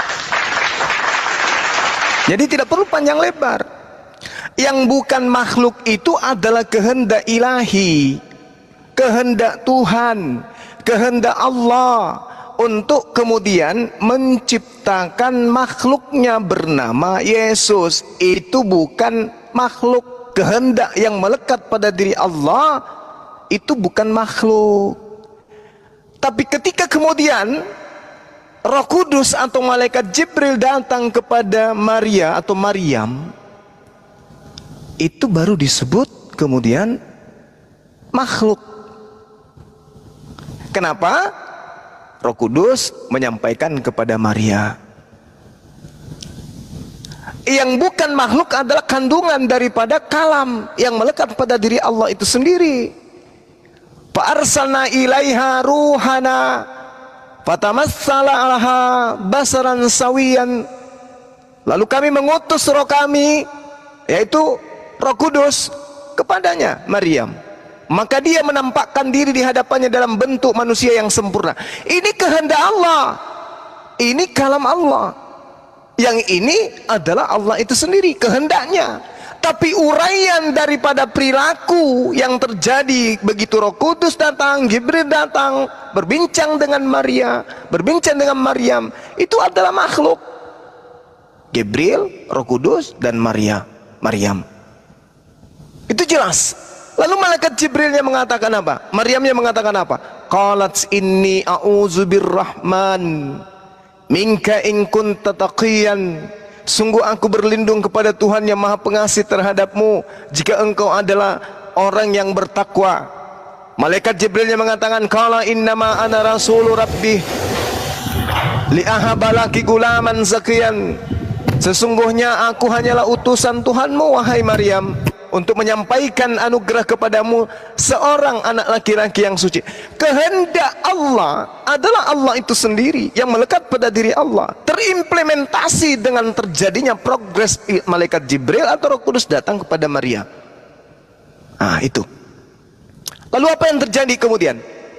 Jadi tidak perlu panjang lebar. Yang bukan makhluk itu adalah kehendak ilahi, kehendak Tuhan, kehendak Allah untuk kemudian menciptakan makhluknya bernama Yesus. Itu bukan makhluk. Kehendak yang melekat pada diri Allah itu bukan makhluk. Tapi ketika kemudian Roh Kudus atau malaikat Jibril datang kepada Maria atau Maryam, itu baru disebut kemudian makhluk. Kenapa? Roh Kudus menyampaikan kepada Maria. Yang bukan makhluk adalah kandungan daripada kalam yang melekat pada diri Allah itu sendiri. Fa arsalna ilaiha ruhana fatamassala laha basaran sawiyan. Lalu kami mengutus roh kami, yaitu Roh Kudus, kepadanya Maryam. Maka dia menampakkan diri di hadapannya dalam bentuk manusia yang sempurna. Ini kehendak Allah. Ini kalam Allah. Yang ini adalah Allah itu sendiri, kehendaknya. Tapi uraian daripada perilaku yang terjadi begitu Roh Kudus datang, Jibril datang, berbincang dengan Maria, berbincang dengan Maryam, itu adalah makhluk. Jibril, Roh Kudus, dan Maryam. Itu jelas. Lalu malaikat Jibrilnya mengatakan apa? Maryamnya mengatakan apa? Qalat inni a'udzu birrahman minka in kunta taqiyan. Sungguh aku berlindung kepada Tuhan yang Maha Pengasih terhadapmu jika engkau adalah orang yang bertakwa. Malaikat Jibrilnya mengatakan, qala innama ana rasulu rabbih li ahabalaki gulaman zakiyan. Sesungguhnya aku hanyalah utusan Tuhanmu wahai Maryam, untuk menyampaikan anugerah kepadamu seorang anak laki-laki yang suci. Kehendak Allah adalah Allah itu sendiri yang melekat pada diri Allah, terimplementasi dengan terjadinya progres malaikat Jibril atau Roh Kudus datang kepada Maria. Itu. Lalu apa yang terjadi kemudian?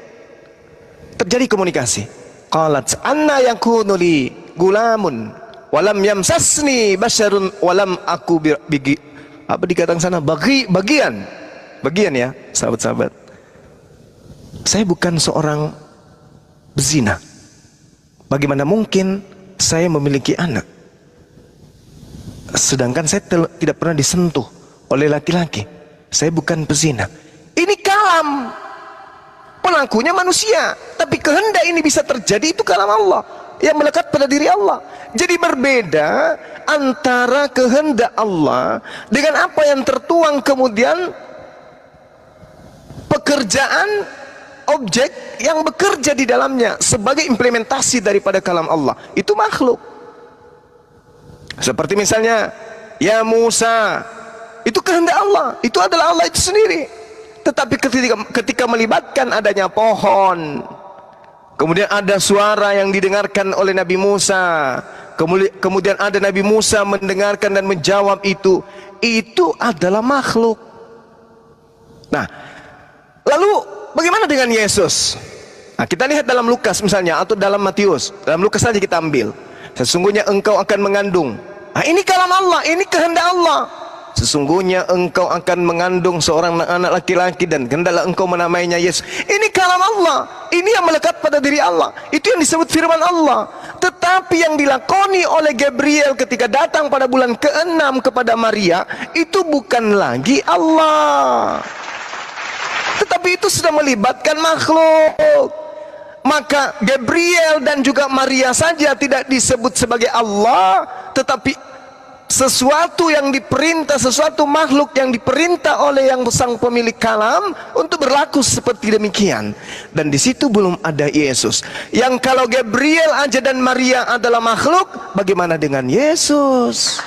Terjadi komunikasi. Qalat anna yakunu li gulamun walam yamsasni basyarun walam aku bigi. Apa dikatakan sana? Bagian ya, sahabat-sahabat. Saya bukan seorang bezina. Bagaimana mungkin saya memiliki anak, sedangkan saya tidak pernah disentuh oleh laki-laki? Saya bukan bezina. Ini kalam, pelakunya manusia, tapi kehendak ini bisa terjadi, itu kalam Allah yang melekat pada diri Allah. Jadi berbeda antara kehendak Allah dengan apa yang tertuang kemudian pekerjaan objek yang bekerja di dalamnya sebagai implementasi daripada kalam Allah. Itu makhluk. Seperti misalnya, ya Musa, itu kehendak Allah, itu adalah Allah itu sendiri. Tetapi ketika melibatkan adanya pohon, kemudian ada suara yang didengarkan oleh Nabi Musa, kemudian ada Nabi Musa mendengarkan dan menjawab itu adalah makhluk. Nah, lalu bagaimana dengan Yesus? Kita lihat dalam Lukas misalnya, atau dalam Matius. Dalam Lukas saja kita ambil. Sesungguhnya engkau akan mengandung. Ini kalam Allah, ini kehendak Allah. Sesungguhnya engkau akan mengandung seorang anak laki-laki dan hendaklah engkau menamainya Yesus. Ini kalam Allah, ini yang melekat pada diri Allah. Itu yang disebut firman Allah. Tetapi yang dilakoni oleh Gabriel ketika datang pada bulan ke-6 kepada Maria, itu bukan lagi Allah, tetapi itu sudah melibatkan makhluk. Maka Gabriel dan juga Maria saja tidak disebut sebagai Allah, tetapi sesuatu yang diperintah, sesuatu makhluk yang diperintah oleh yang sang pemilik kalam untuk berlaku seperti demikian. Dan di situ belum ada Yesus. Yang kalau Gabriel aja dan Maria adalah makhluk, bagaimana dengan Yesus?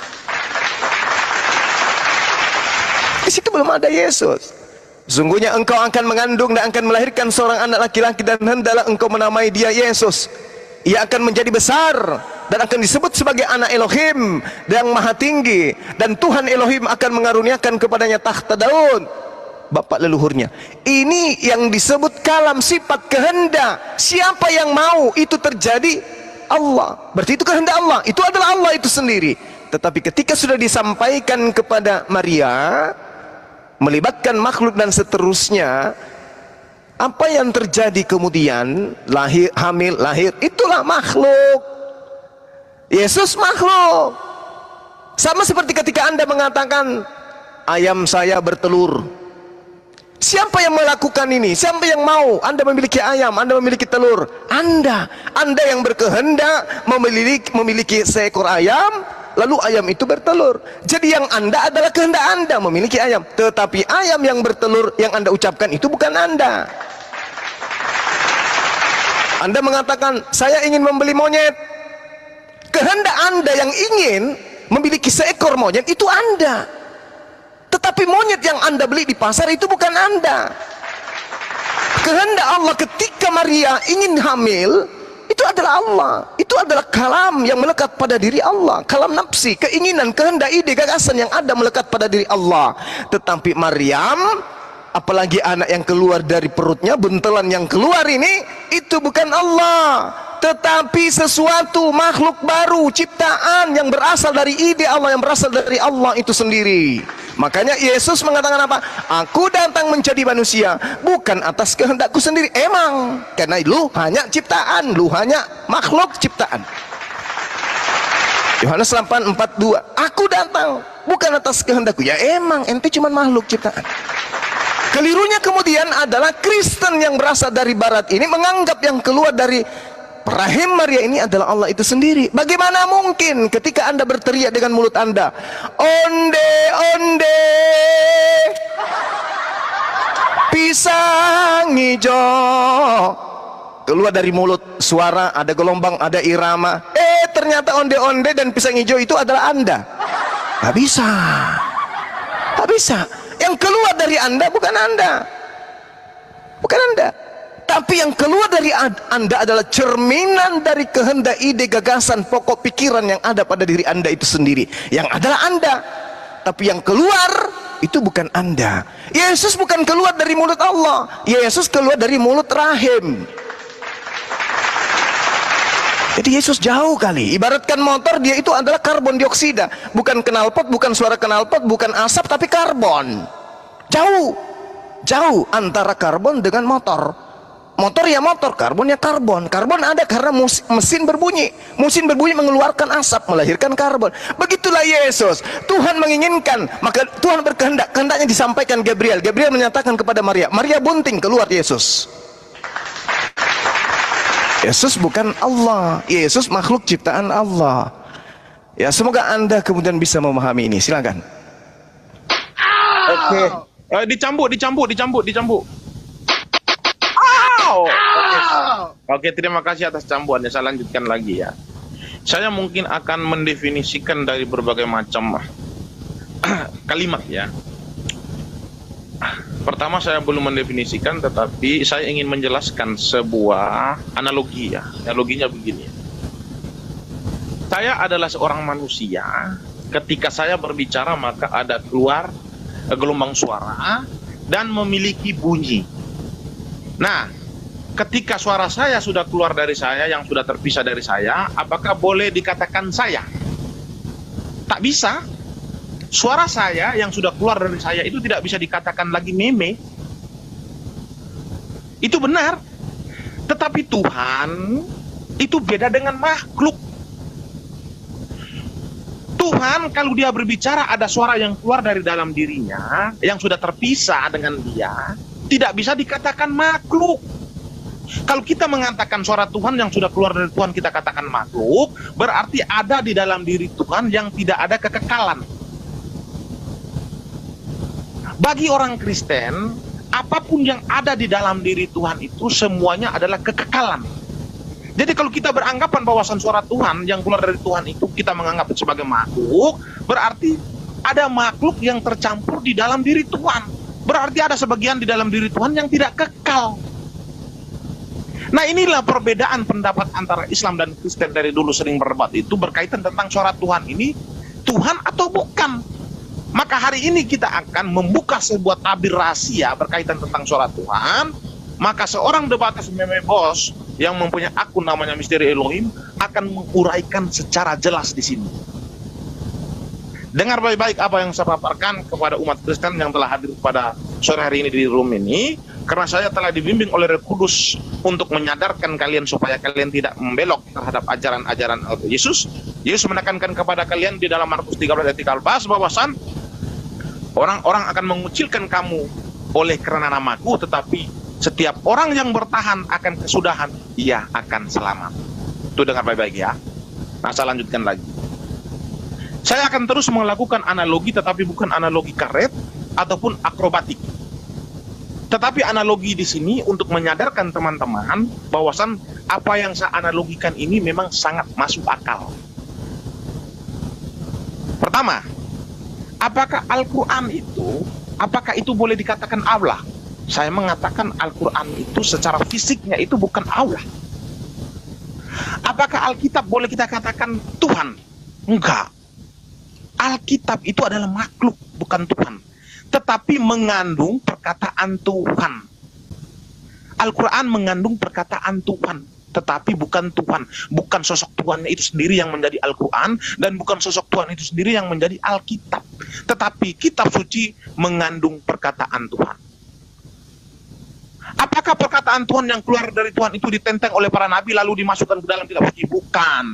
Di situ belum ada Yesus. Sungguhnya engkau akan mengandung dan akan melahirkan seorang anak laki-laki dan hendaklah engkau menamai dia Yesus. Ia akan menjadi besar dan akan disebut sebagai anak Elohim yang maha tinggi, dan Tuhan Elohim akan mengaruniakan kepadanya tahta Daud, bapak leluhurnya. Ini yang disebut kalam, sifat kehendak. Siapa yang mau itu terjadi? Allah. Berarti itu kehendak Allah, itu adalah Allah itu sendiri. Tetapi ketika sudah disampaikan kepada Maria, melibatkan makhluk dan seterusnya, apa yang terjadi kemudian? Lahir, hamil, lahir, itulah makhluk. Yesus makhluk. Sama seperti ketika Anda mengatakan ayam saya bertelur. Siapa yang melakukan ini? Siapa yang mau? Anda memiliki ayam, Anda memiliki telur. Anda yang berkehendak memiliki seekor ayam, lalu ayam itu bertelur. Jadi yang Anda adalah kehendak Anda memiliki ayam. Tetapi ayam yang bertelur yang Anda ucapkan itu bukan Anda. Anda mengatakan, saya ingin membeli monyet. Kehendak Anda yang ingin memiliki seekor monyet itu Anda. Tetapi monyet yang Anda beli di pasar itu bukan Anda. Kehendak Allah ketika Maria ingin hamil, itu adalah Allah. Itu adalah kalam yang melekat pada diri Allah. Kalam nafsi, keinginan, kehendak, ide, gagasan yang ada melekat pada diri Allah. Tetapi Maryam, apalagi anak yang keluar dari perutnya, buntelan yang keluar ini, itu bukan Allah, tetapi sesuatu makhluk baru, ciptaan yang berasal dari ide Allah, yang berasal dari Allah itu sendiri. Makanya Yesus mengatakan apa? Aku datang menjadi manusia bukan atas kehendakku sendiri. Emang, karena lu hanya ciptaan, lu hanya makhluk ciptaan. Yohanes 8:42, aku datang bukan atas kehendakku. Ya emang, ente cuma makhluk ciptaan. Kelirunya kemudian adalah Kristen yang berasal dari barat ini menganggap yang keluar dari rahim Maria ini adalah Allah itu sendiri. Bagaimana mungkin ketika Anda berteriak dengan mulut Anda, onde onde pisang hijau, keluar dari mulut suara, ada gelombang, ada irama, ternyata onde onde dan pisang hijau itu adalah Anda. Gak bisa, gak bisa. Yang keluar dari Anda bukan Anda, bukan Anda, tapi yang keluar dari Anda adalah cerminan dari kehendak, ide, gagasan, pokok pikiran yang ada pada diri Anda itu sendiri, yang adalah Anda. Tapi yang keluar itu bukan Anda. Yesus bukan keluar dari mulut Allah, Yesus keluar dari mulut rahim. Jadi Yesus jauh kali. Ibaratkan motor, dia itu adalah karbon dioksida, bukan knalpot, bukan suara knalpot, bukan asap, tapi karbon. Jauh, jauh antara karbon dengan motor. Motor ya motor, karbon ya karbon. Karbon ada karena mesin berbunyi. Mesin berbunyi mengeluarkan asap, melahirkan karbon. Begitulah Yesus. Tuhan menginginkan, maka Tuhan berkehendak. Kehendaknya disampaikan Gabriel. Gabriel menyatakan kepada Maria, Maria bunting, keluar Yesus. Yesus bukan Allah, Yesus makhluk ciptaan Allah. Ya, semoga Anda kemudian bisa memahami ini. Silakan. Oke. Dicambuk. Oke, terima kasih atas cambuannya. Saya lanjutkan lagi ya. Saya mungkin akan mendefinisikan dari berbagai macam kalimat ya. Pertama, saya belum mendefinisikan, tetapi saya ingin menjelaskan sebuah analogi ya. Analoginya begini. Saya adalah seorang manusia. Ketika saya berbicara, maka ada keluar gelombang suara dan memiliki bunyi. Nah, ketika suara saya sudah keluar dari saya, yang sudah terpisah dari saya, apakah boleh dikatakan saya? Tak bisa. Suara saya yang sudah keluar dari saya itu tidak bisa dikatakan lagi meme. Itu benar. Tetapi Tuhan itu beda dengan makhluk. Tuhan kalau dia berbicara, ada suara yang keluar dari dalam dirinya yang sudah terpisah dengan dia, tidak bisa dikatakan makhluk. Kalau kita mengatakan suara Tuhan yang sudah keluar dari Tuhan kita katakan makhluk, berarti ada di dalam diri Tuhan yang tidak ada kekekalan. Bagi orang Kristen, apapun yang ada di dalam diri Tuhan itu semuanya adalah kekekalan. Jadi kalau kita beranggapan bahwasan suara Tuhan yang keluar dari Tuhan itu kita menganggap sebagai makhluk, berarti ada makhluk yang tercampur di dalam diri Tuhan. Berarti ada sebagian di dalam diri Tuhan yang tidak kekal. Nah, inilah perbedaan pendapat antara Islam dan Kristen dari dulu sering berdebat itu berkaitan tentang suara Tuhan ini Tuhan atau bukan. Maka hari ini kita akan membuka sebuah tabir rahasia berkaitan tentang suara Tuhan. Maka seorang debatas meme bos yang mempunyai akun namanya Misteri Elohim akan menguraikan secara jelas di sini. Dengar baik-baik apa yang saya paparkan kepada umat Kristen yang telah hadir pada sore hari ini di room ini, karena saya telah dibimbing oleh Roh Kudus untuk menyadarkan kalian supaya kalian tidak membelok terhadap ajaran-ajaran Yesus. Yesus menekankan kepada kalian di dalam Markus 13 ayat 13 bahwasan orang-orang akan mengucilkan kamu oleh karena namaku, tetapi setiap orang yang bertahan akan kesudahan, ia akan selamat. Itu dengar baik-baik ya. Nah, saya lanjutkan lagi. Saya akan terus melakukan analogi, tetapi bukan analogi karet ataupun akrobatik. Tetapi analogi di sini untuk menyadarkan teman-teman bahwasan apa yang saya analogikan ini memang sangat masuk akal. Pertama, apakah Al-Quran itu boleh dikatakan Allah? Saya mengatakan Al-Quran itu secara fisiknya itu bukan Allah. Apakah Alkitab boleh kita katakan Tuhan? Enggak. Alkitab itu adalah makhluk, bukan Tuhan, tetapi mengandung perkataan Tuhan. Al-Quran mengandung perkataan Tuhan, tetapi bukan Tuhan. Bukan sosok Tuhannya itu sendiri yang menjadi Al-Quran, dan bukan sosok Tuhan itu sendiri yang menjadi Alkitab. Tetapi kitab suci mengandung perkataan Tuhan. Apakah perkataan Tuhan yang keluar dari Tuhan itu ditenteng oleh para nabi lalu dimasukkan ke dalam kitab suci? Bukan.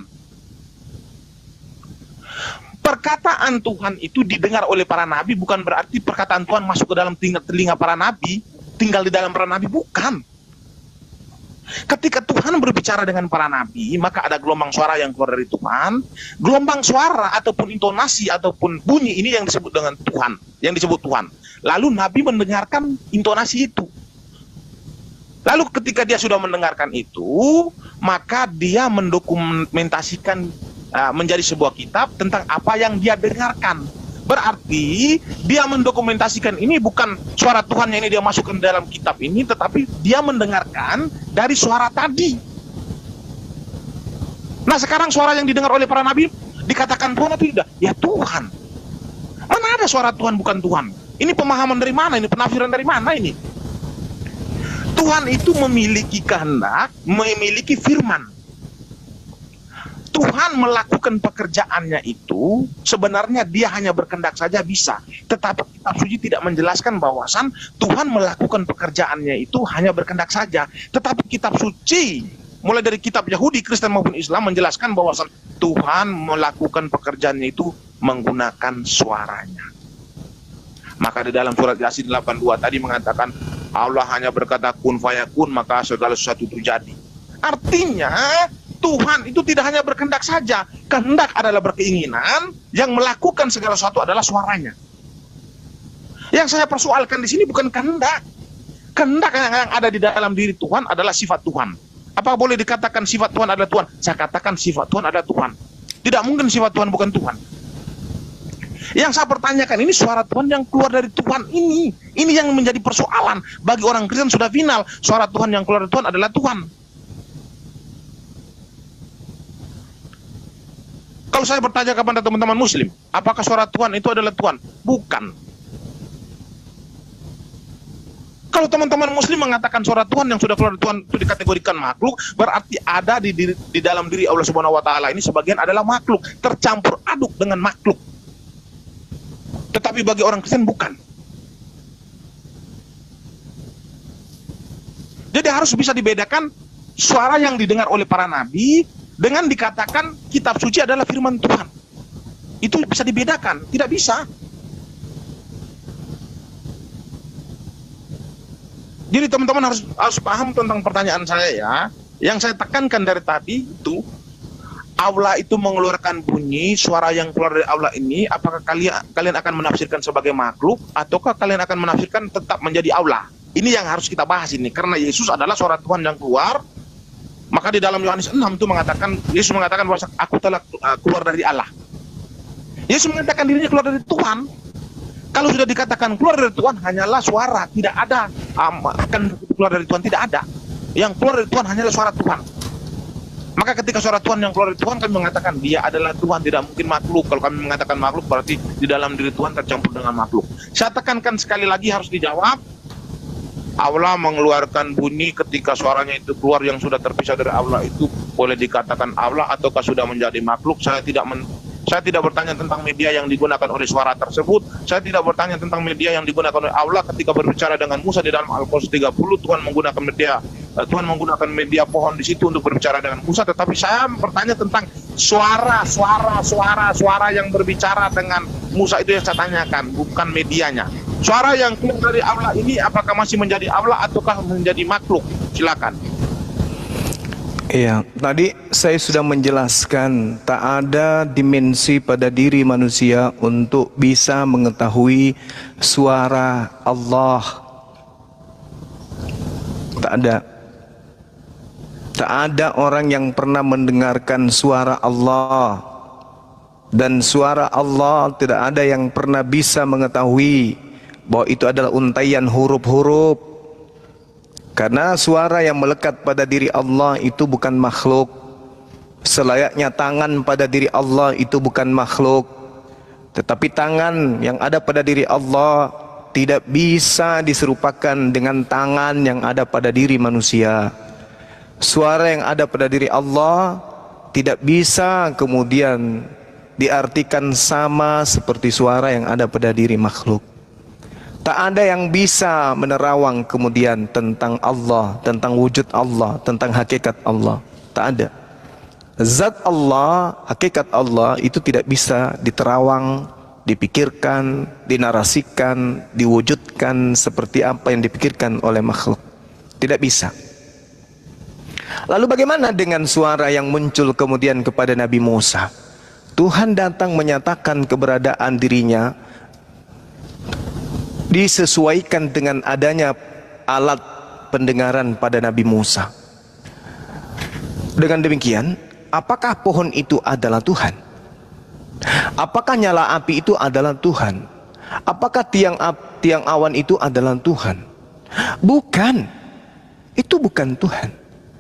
Perkataan Tuhan itu didengar oleh para nabi bukan berarti perkataan Tuhan masuk ke dalam telinga para nabi, tinggal di dalam para nabi, bukan. Ketika Tuhan berbicara dengan para nabi, maka ada gelombang suara yang keluar dari Tuhan. Gelombang suara ataupun intonasi ataupun bunyi ini yang disebut dengan Tuhan, yang disebut Tuhan. Lalu nabi mendengarkan intonasi itu. Lalu ketika dia sudah mendengarkan itu, maka dia mendokumentasikan menjadi sebuah kitab tentang apa yang dia dengarkan. Berarti dia mendokumentasikan ini bukan suara Tuhan yang ini dia masukkan dalam kitab ini, tetapi dia mendengarkan dari suara tadi. Nah sekarang suara yang didengar oleh para nabi dikatakan Tuhan atau tidak? Ya Tuhan. Mana ada suara Tuhan bukan Tuhan? Ini pemahaman dari mana? Ini penafsiran dari mana ini? Tuhan itu memiliki kehendak, memiliki firman. Tuhan melakukan pekerjaannya itu sebenarnya dia hanya berkehendak saja bisa. Tetapi kitab suci tidak menjelaskan bahwasan Tuhan melakukan pekerjaannya itu hanya berkehendak saja. Tetapi kitab suci mulai dari kitab Yahudi, Kristen maupun Islam menjelaskan bahwasan Tuhan melakukan pekerjaannya itu menggunakan suaranya. Maka di dalam surat Yasin 82 tadi mengatakan Allah hanya berkata kun fayakun maka segala sesuatu terjadi. Artinya Tuhan itu tidak hanya berkehendak saja. Kehendak adalah berkeinginan, yang melakukan segala sesuatu adalah suaranya. Yang saya persoalkan di sini bukan kehendak. Kehendak yang ada di dalam diri Tuhan adalah sifat Tuhan. Apa boleh dikatakan sifat Tuhan adalah Tuhan? Saya katakan sifat Tuhan adalah Tuhan. Tidak mungkin sifat Tuhan bukan Tuhan. Yang saya pertanyakan ini suara Tuhan yang keluar dari Tuhan ini. Ini yang menjadi persoalan. Bagi orang Kristen sudah final, suara Tuhan yang keluar dari Tuhan adalah Tuhan. Kalau saya bertanya kepada teman-teman Muslim, apakah suara Tuhan itu adalah Tuhan? Bukan. Kalau teman-teman Muslim mengatakan suara Tuhan yang sudah keluar dari Tuhan itu dikategorikan makhluk, berarti ada di dalam diri Allah Subhanahu Wa Taala ini sebagian adalah makhluk, tercampur aduk dengan makhluk. Tetapi bagi orang Kristen bukan. Jadi harus bisa dibedakan suara yang didengar oleh para nabi dengan dikatakan kitab suci adalah firman Tuhan. Itu bisa dibedakan, tidak bisa. Jadi teman-teman harus paham tentang pertanyaan saya ya. Yang saya tekankan dari tadi itu, Allah itu mengeluarkan bunyi, suara yang keluar dari Allah ini, apakah kalian akan menafsirkan sebagai makhluk, ataukah kalian akan menafsirkan tetap menjadi Allah? Ini yang harus kita bahas ini, karena Yesus adalah suara Tuhan yang keluar. Maka di dalam Yohanes 6 itu mengatakan, Yesus mengatakan bahwa aku telah keluar dari Allah. Yesus mengatakan dirinya keluar dari Tuhan. Kalau sudah dikatakan keluar dari Tuhan, hanyalah suara, tidak ada akan keluar dari Tuhan, tidak ada. Yang keluar dari Tuhan hanyalah suara Tuhan. Maka ketika suara Tuhan yang keluar dari Tuhan, kami mengatakan dia adalah Tuhan, tidak mungkin makhluk. Kalau kami mengatakan makhluk, berarti di dalam diri Tuhan tercampur dengan makhluk. Saya tekankan sekali lagi harus dijawab. Allah mengeluarkan bunyi ketika suaranya itu keluar yang sudah terpisah dari Allah itu boleh dikatakan Allah ataukah sudah menjadi makhluk. Saya tidak bertanya tentang media yang digunakan oleh suara tersebut. Saya tidak bertanya tentang media yang digunakan oleh Allah ketika berbicara dengan Musa di dalam Al-Qur'an 30. Tuhan menggunakan media pohon di situ untuk berbicara dengan Musa. Tetapi saya bertanya tentang suara yang berbicara dengan Musa itu yang saya tanyakan, bukan medianya. Suara yang keluar dari Allah ini apakah masih menjadi Allah ataukah menjadi makhluk? Silakan. Iya, tadi saya sudah menjelaskan tak ada dimensi pada diri manusia untuk bisa mengetahui suara Allah. Tak ada. Tak ada orang yang pernah mendengarkan suara Allah, dan suara Allah tidak ada yang pernah bisa mengetahui bahwa itu adalah untaian huruf-huruf. Karena suara yang melekat pada diri Allah itu bukan makhluk. Selayaknya tangan pada diri Allah itu bukan makhluk. Tetapi tangan yang ada pada diri Allah tidak bisa diserupakan dengan tangan yang ada pada diri manusia. Suara yang ada pada diri Allah tidak bisa kemudian diartikan sama seperti suara yang ada pada diri makhluk. Tak ada yang bisa menerawang kemudian tentang Allah, tentang wujud Allah, tentang hakikat Allah. Tak ada. Zat Allah, hakikat Allah itu tidak bisa diterawang, dipikirkan, dinarasikan, diwujudkan seperti apa yang dipikirkan oleh makhluk. Tidak bisa. Lalu bagaimana dengan suara yang muncul kemudian kepada Nabi Musa? Tuhan datang menyatakan keberadaan dirinya disesuaikan dengan adanya alat pendengaran pada Nabi Musa. Dengan demikian, apakah pohon itu adalah Tuhan? Apakah nyala api itu adalah Tuhan? Apakah tiang awan itu adalah Tuhan? Bukan. Itu bukan Tuhan.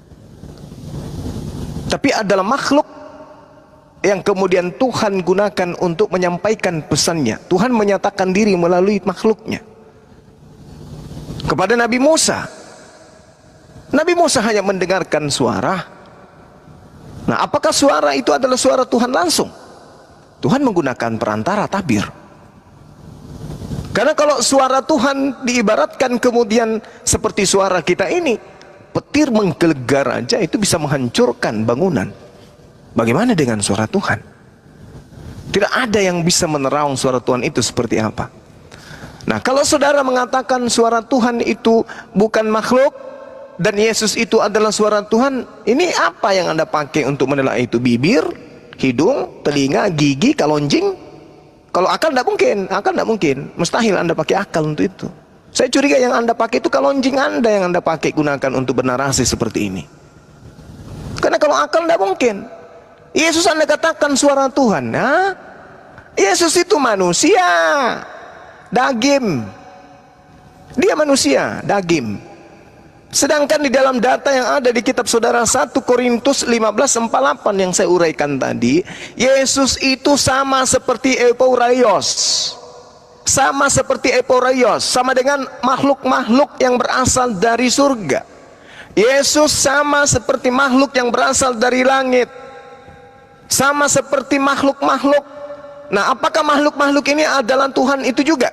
Tapi adalah makhluk yang kemudian Tuhan gunakan untuk menyampaikan pesannya. Tuhan menyatakan diri melalui makhluknya kepada Nabi Musa. Nabi Musa hanya mendengarkan suara. Nah, apakah suara itu adalah suara Tuhan langsung? Tuhan menggunakan perantara tabir. Karena kalau suara Tuhan diibaratkan kemudian seperti suara kita ini, petir menggelegar aja itu bisa menghancurkan bangunan. Bagaimana dengan suara Tuhan? Tidak ada yang bisa menerawang suara Tuhan itu seperti apa. Nah, kalau saudara mengatakan suara Tuhan itu bukan makhluk dan Yesus itu adalah suara Tuhan, ini apa yang Anda pakai untuk menilai itu? Bibir, hidung, telinga, gigi, kalonjing? Kalau akal tidak mungkin, mustahil Anda pakai akal untuk itu. Saya curiga yang Anda pakai itu kalonjing Anda yang Anda pakai gunakan untuk bernarasi seperti ini. Karena kalau akal tidak mungkin. Yesus Anda katakan suara Tuhan. Nah, Yesus itu manusia, daging. Dia manusia, daging. Sedangkan di dalam data yang ada di kitab saudara 1 Korintus 15:48 yang saya uraikan tadi, Yesus itu sama seperti Eporaios. Sama seperti Eporaios, sama dengan makhluk-makhluk yang berasal dari surga. Yesus sama seperti makhluk yang berasal dari langit. Sama seperti makhluk-makhluk. Nah, apakah makhluk-makhluk ini adalah Tuhan itu juga?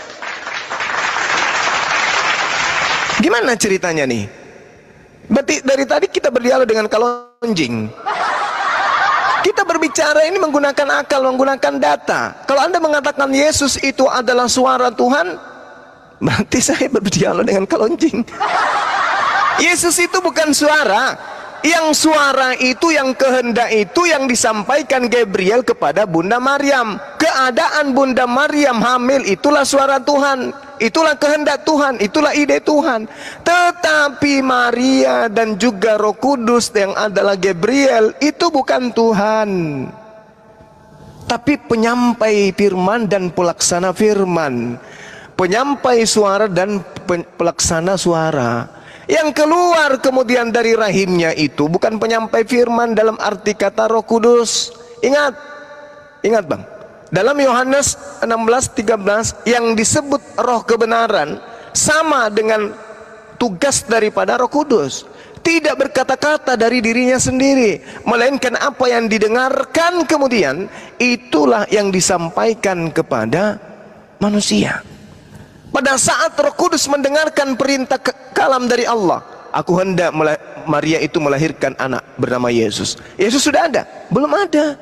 Gimana ceritanya nih? Berarti dari tadi kita berdialog dengan kalonjing. Kita berbicara ini menggunakan akal, menggunakan data. Kalau Anda mengatakan Yesus itu adalah suara Tuhan, berarti saya berdialog dengan kalonjing. Yesus itu bukan suara. Yang suara itu, yang kehendak itu yang disampaikan Gabriel kepada Bunda Maryam. Keadaan Bunda Maryam hamil itulah suara Tuhan. Itulah kehendak Tuhan, itulah ide Tuhan. Tetapi Maria dan juga Roh Kudus yang adalah Gabriel itu bukan Tuhan, tapi penyampai firman dan pelaksana firman. Penyampai suara dan pelaksana suara. Yang keluar kemudian dari rahimnya itu bukan penyampai firman dalam arti kata Roh Kudus. Ingat Bang, dalam Yohanes 16:13 yang disebut roh kebenaran sama dengan tugas daripada Roh Kudus. Tidak berkata-kata dari dirinya sendiri, melainkan apa yang didengarkan kemudian itulah yang disampaikan kepada manusia. Pada saat Roh Kudus mendengarkan perintah kalam dari Allah, aku hendak Maria itu melahirkan anak bernama Yesus. Yesus sudah ada? Belum ada.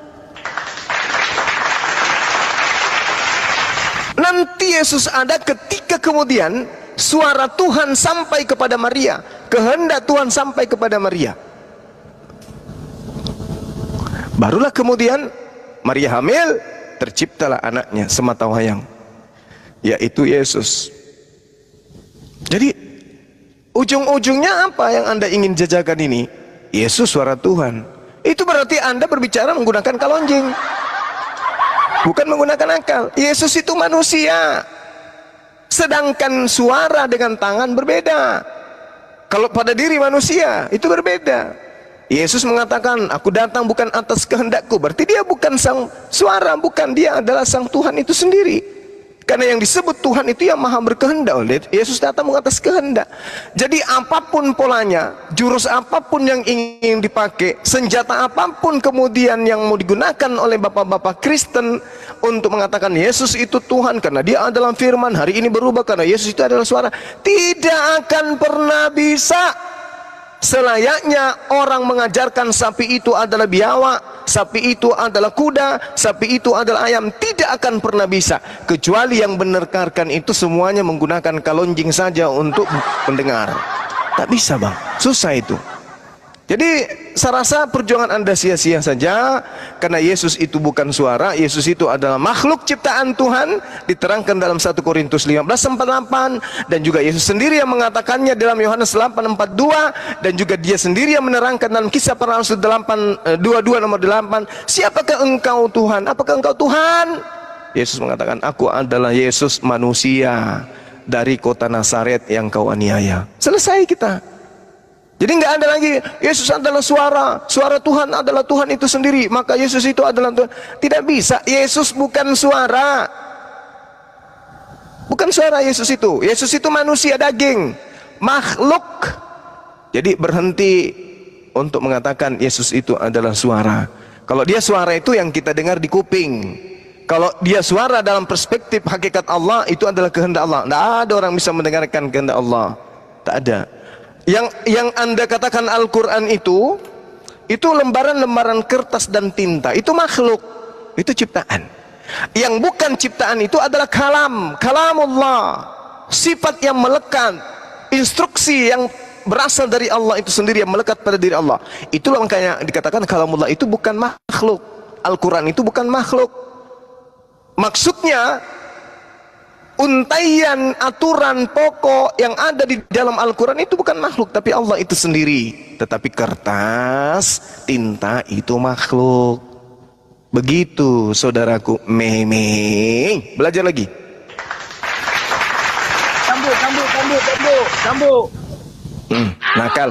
Nanti Yesus ada ketika kemudian suara Tuhan sampai kepada Maria, kehendak Tuhan sampai kepada Maria. Barulah kemudian Maria hamil, terciptalah anaknya sematawayang, yaitu Yesus. Jadi Ujung-ujungnya apa yang Anda ingin jajakan ini? Yesus suara Tuhan. Itu berarti Anda berbicara menggunakan kalonjing, bukan menggunakan akal. Yesus itu manusia, sedangkan suara dengan tangan berbeda. Kalau pada diri manusia itu berbeda. Yesus mengatakan, aku datang bukan atas kehendakku. Berarti dia bukan sang suara, bukan, dia adalah sang Tuhan itu sendiri. Karena yang disebut Tuhan itu yang maha berkehendak. Yesus datang mengatas kehendak. Jadi apapun polanya, jurus apapun yang ingin dipakai, senjata apapun kemudian yang mau digunakan oleh bapak-bapak Kristen untuk mengatakan Yesus itu Tuhan karena dia adalah firman, hari ini berubah karena Yesus itu adalah suara, tidak akan pernah bisa. Selayaknya orang mengajarkan sapi itu adalah biawak, sapi itu adalah kuda, sapi itu adalah ayam, tidak akan pernah bisa, kecuali yang benarkan itu semuanya menggunakan kalonjing saja untuk mendengar. Tak bisa bang, susah itu. Jadi saya rasa perjuangan Anda sia-sia saja, karena Yesus itu bukan suara, Yesus itu adalah makhluk ciptaan Tuhan, diterangkan dalam 1 Korintus 15:48, dan juga Yesus sendiri yang mengatakannya dalam Yohanes 8:42, dan juga dia sendiri yang menerangkan dalam Kisah Para Rasul 22 nomor 8, siapakah engkau Tuhan? Apakah engkau Tuhan? Yesus mengatakan, aku adalah Yesus manusia dari kota Nazaret yang kau aniaya. Selesai kita. Jadi nggak ada lagi Yesus adalah suara Tuhan adalah Tuhan itu sendiri, maka Yesus itu adalah Tuhan. Tidak bisa, Yesus bukan suara. Bukan suara Yesus itu. Yesus itu manusia daging, makhluk. Jadi berhenti untuk mengatakan Yesus itu adalah suara. Kalau dia suara itu yang kita dengar di kuping. Kalau dia suara dalam perspektif hakikat Allah, itu adalah kehendak Allah. Tidak ada orang bisa mendengarkan kehendak Allah. Tak ada. Yang Anda katakan Al-Quran itu lembaran-lembaran kertas dan tinta, itu makhluk, itu ciptaan. Yang bukan ciptaan itu adalah kalamullah, sifat yang melekat, instruksi yang berasal dari Allah itu sendiri yang melekat pada diri Allah. Itulah makanya dikatakan kalamullah itu bukan makhluk. Al-Quran itu bukan makhluk. Maksudnya untaian aturan pokok yang ada di dalam Al-Quran itu bukan makhluk, tapi Allah itu sendiri. Tetapi kertas, tinta itu makhluk. Begitu saudaraku. Memeng. Belajar lagi. Sambu. Nakal.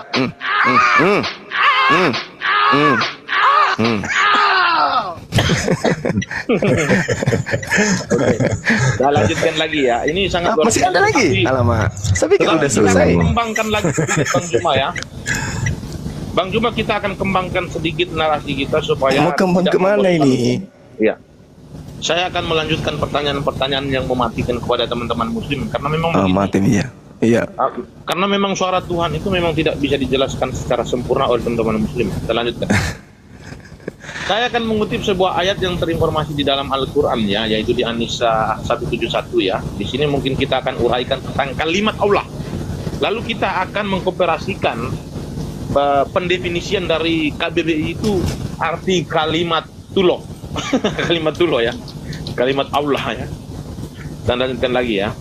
Kita lanjutkan lagi ya. Ini sangat masih ada lagi. Alamak, saya pikir udah selesai. Kita kembangkan lagi Bang Juma ya. Bang Juma, kita akan kembangkan sedikit narasi kita supaya mau kembang kemana ini? Ya. Saya akan melanjutkan pertanyaan-pertanyaan yang mematikan kepada teman-teman muslim karena memang mati iya. Karena memang suara Tuhan itu memang tidak bisa dijelaskan secara sempurna oleh teman-teman muslim. Kita lanjutkan. Saya akan mengutip sebuah ayat yang terinformasi di dalam Al-Quran ya, yaitu di An-Nisa 171 ya. Di sini mungkin kita akan uraikan tentang kalimat Allah. Lalu kita akan mengkomparasikan pendefinisian dari KBBI itu arti kalimat tuloh. Kalimat tuloh ya. Kalimat Allah ya. Dan lanjutkan lagi ya.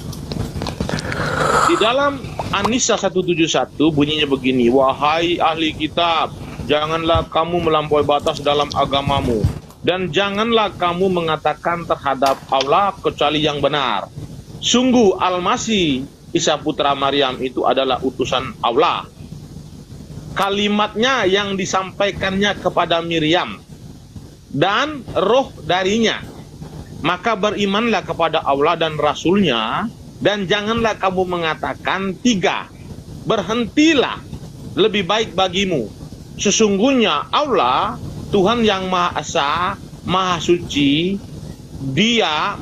Di dalam An-Nisa 171 bunyinya begini, wahai ahli kitab, janganlah kamu melampaui batas dalam agamamu, dan janganlah kamu mengatakan terhadap Allah kecuali yang benar. Sungguh Al-Masih Isa putra Maryam itu adalah utusan Allah. Kalimatnya yang disampaikannya kepada Miriam dan roh darinya. Maka berimanlah kepada Allah dan Rasulnya, dan janganlah kamu mengatakan 3. Berhentilah, lebih baik bagimu. Sesungguhnya Allah, Tuhan yang Maha Esa, Maha Suci, Dia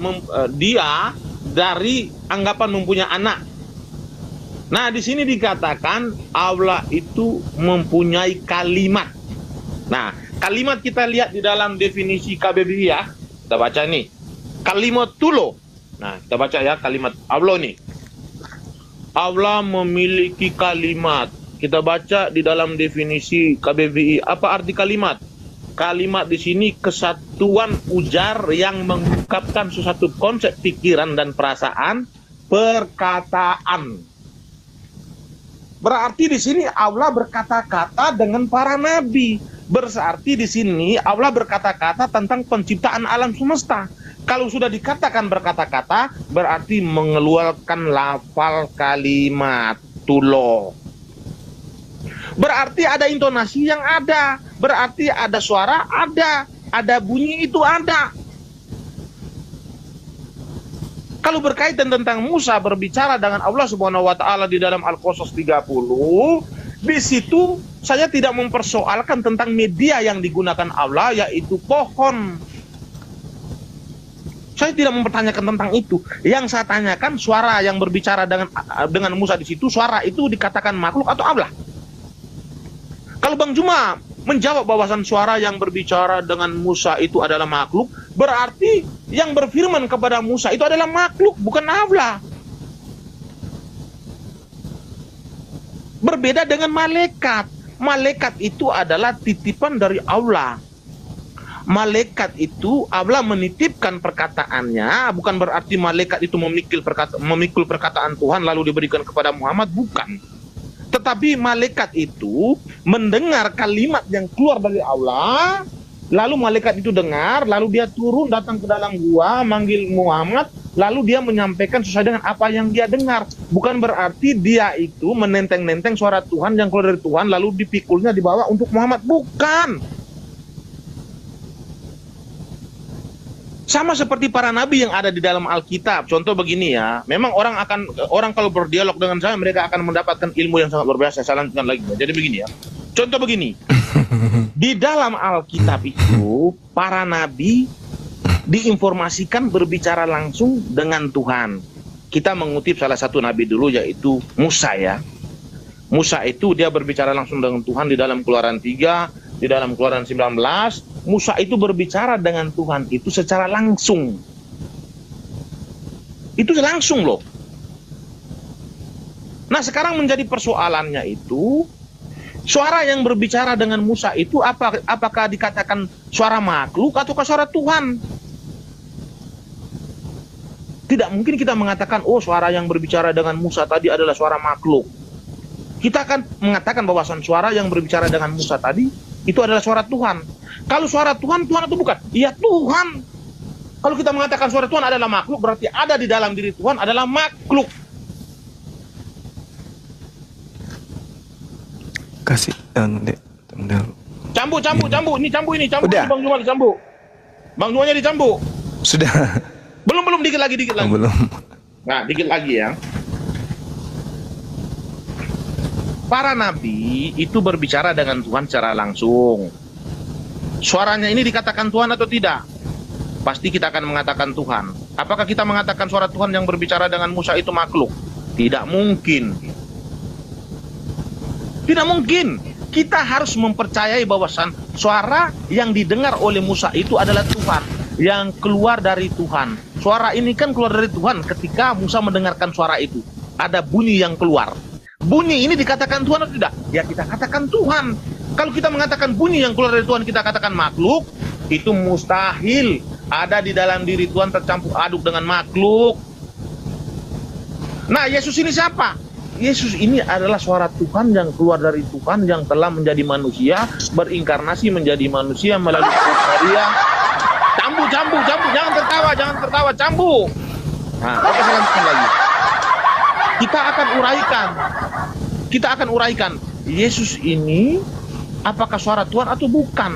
dari anggapan mempunyai anak. Nah, di sini dikatakan Allah itu mempunyai kalimat. Nah, kalimat kita lihat di dalam definisi KBBI ya. Kita baca nih. Kalimat tulo. Nah, kita baca ya kalimat Allah nih. Allah memiliki kalimat. Kita baca di dalam definisi KBBI. Apa arti kalimat? Kalimat di sini kesatuan ujar yang mengungkapkan sesuatu konsep pikiran dan perasaan, perkataan. Berarti di sini Allah berkata-kata dengan para nabi. Berarti di sini Allah berkata-kata tentang penciptaan alam semesta. Kalau sudah dikatakan berkata-kata, berarti mengeluarkan lafal kalimatullah. Berarti ada intonasi yang ada, berarti ada suara ada bunyi itu ada. Kalau berkaitan tentang Musa berbicara dengan Allah Subhanahu wa taala di dalam Al-Qasas 30, di situ saya tidak mempersoalkan tentang media yang digunakan Allah, yaitu pohon. Saya tidak mempertanyakan tentang itu. Yang saya tanyakan suara yang berbicara dengan Musa di situ, suara itu dikatakan makhluk atau Allah? Kalau Bang Juma menjawab bahwasan suara yang berbicara dengan Musa itu adalah makhluk, berarti yang berfirman kepada Musa itu adalah makhluk, bukan Allah. Berbeda dengan malaikat. Malaikat itu adalah titipan dari Allah. Malaikat itu Allah menitipkan perkataannya, bukan berarti malaikat itu memikul perkataan Tuhan lalu diberikan kepada Muhammad, bukan. Tetapi malaikat itu mendengar kalimat yang keluar dari Allah, lalu malaikat itu dengar, lalu dia turun datang ke dalam gua, manggil Muhammad, lalu dia menyampaikan sesuai dengan apa yang dia dengar. Bukan berarti dia itu menenteng-nenteng suara Tuhan yang keluar dari Tuhan, lalu dipikulnya dibawa untuk Muhammad, bukan. Sama seperti para nabi yang ada di dalam Alkitab. Contoh begini ya, memang orang kalau berdialog dengan saya, mereka akan mendapatkan ilmu yang sangat luar biasa. Saya lanjutkan lagi. Jadi begini ya. Contoh begini. Di dalam Alkitab itu, para nabi diinformasikan berbicara langsung dengan Tuhan. Kita mengutip salah satu nabi dulu, yaitu Musa ya. Musa itu dia berbicara langsung dengan Tuhan di dalam Keluaran 3, di dalam Keluaran 19, Musa itu berbicara dengan Tuhan itu secara langsung. Itu langsung loh. Nah sekarang menjadi persoalannya itu, suara yang berbicara dengan Musa itu apakah dikatakan suara makhluk atau suara Tuhan? Tidak mungkin kita mengatakan, oh suara yang berbicara dengan Musa tadi adalah suara makhluk. Kita akan mengatakan bahwasan suara yang berbicara dengan Musa tadi itu adalah suara Tuhan. Kalau suara Tuhan, Tuhan atau bukan? Iya Tuhan. Kalau kita mengatakan suara Tuhan adalah makhluk, berarti ada di dalam diri Tuhan adalah makhluk. Kasih Cambuk. Ini cambuk. Udah. Bang Juma dicambuk. Bang Jumanya dicambuk. Sudah. Belum dikit lagi. Belum. Nah, dikit lagi ya. Para nabi itu berbicara dengan Tuhan secara langsung. Suaranya ini dikatakan Tuhan atau tidak? Pasti kita akan mengatakan Tuhan. Apakah kita mengatakan suara Tuhan yang berbicara dengan Musa itu makhluk? Tidak mungkin. Tidak mungkin. Kita harus mempercayai bahwasan suara yang didengar oleh Musa itu adalah Tuhan, yang keluar dari Tuhan. Suara ini kan keluar dari Tuhan ketika Musa mendengarkan suara itu. Ada bunyi yang keluar. Bunyi ini dikatakan Tuhan atau tidak? Ya kita katakan Tuhan. Kalau kita mengatakan bunyi yang keluar dari Tuhan kita katakan makhluk, itu mustahil ada di dalam diri Tuhan tercampur aduk dengan makhluk. Nah, Yesus ini siapa? Yesus ini adalah suara Tuhan yang keluar dari Tuhan yang telah menjadi manusia, berinkarnasi menjadi manusia melalui Maria. Cambuk, jangan tertawa, cambuk. Nah, apa saya lanjutkan lagi? Kita akan uraikan Yesus ini apakah suara Tuhan atau bukan.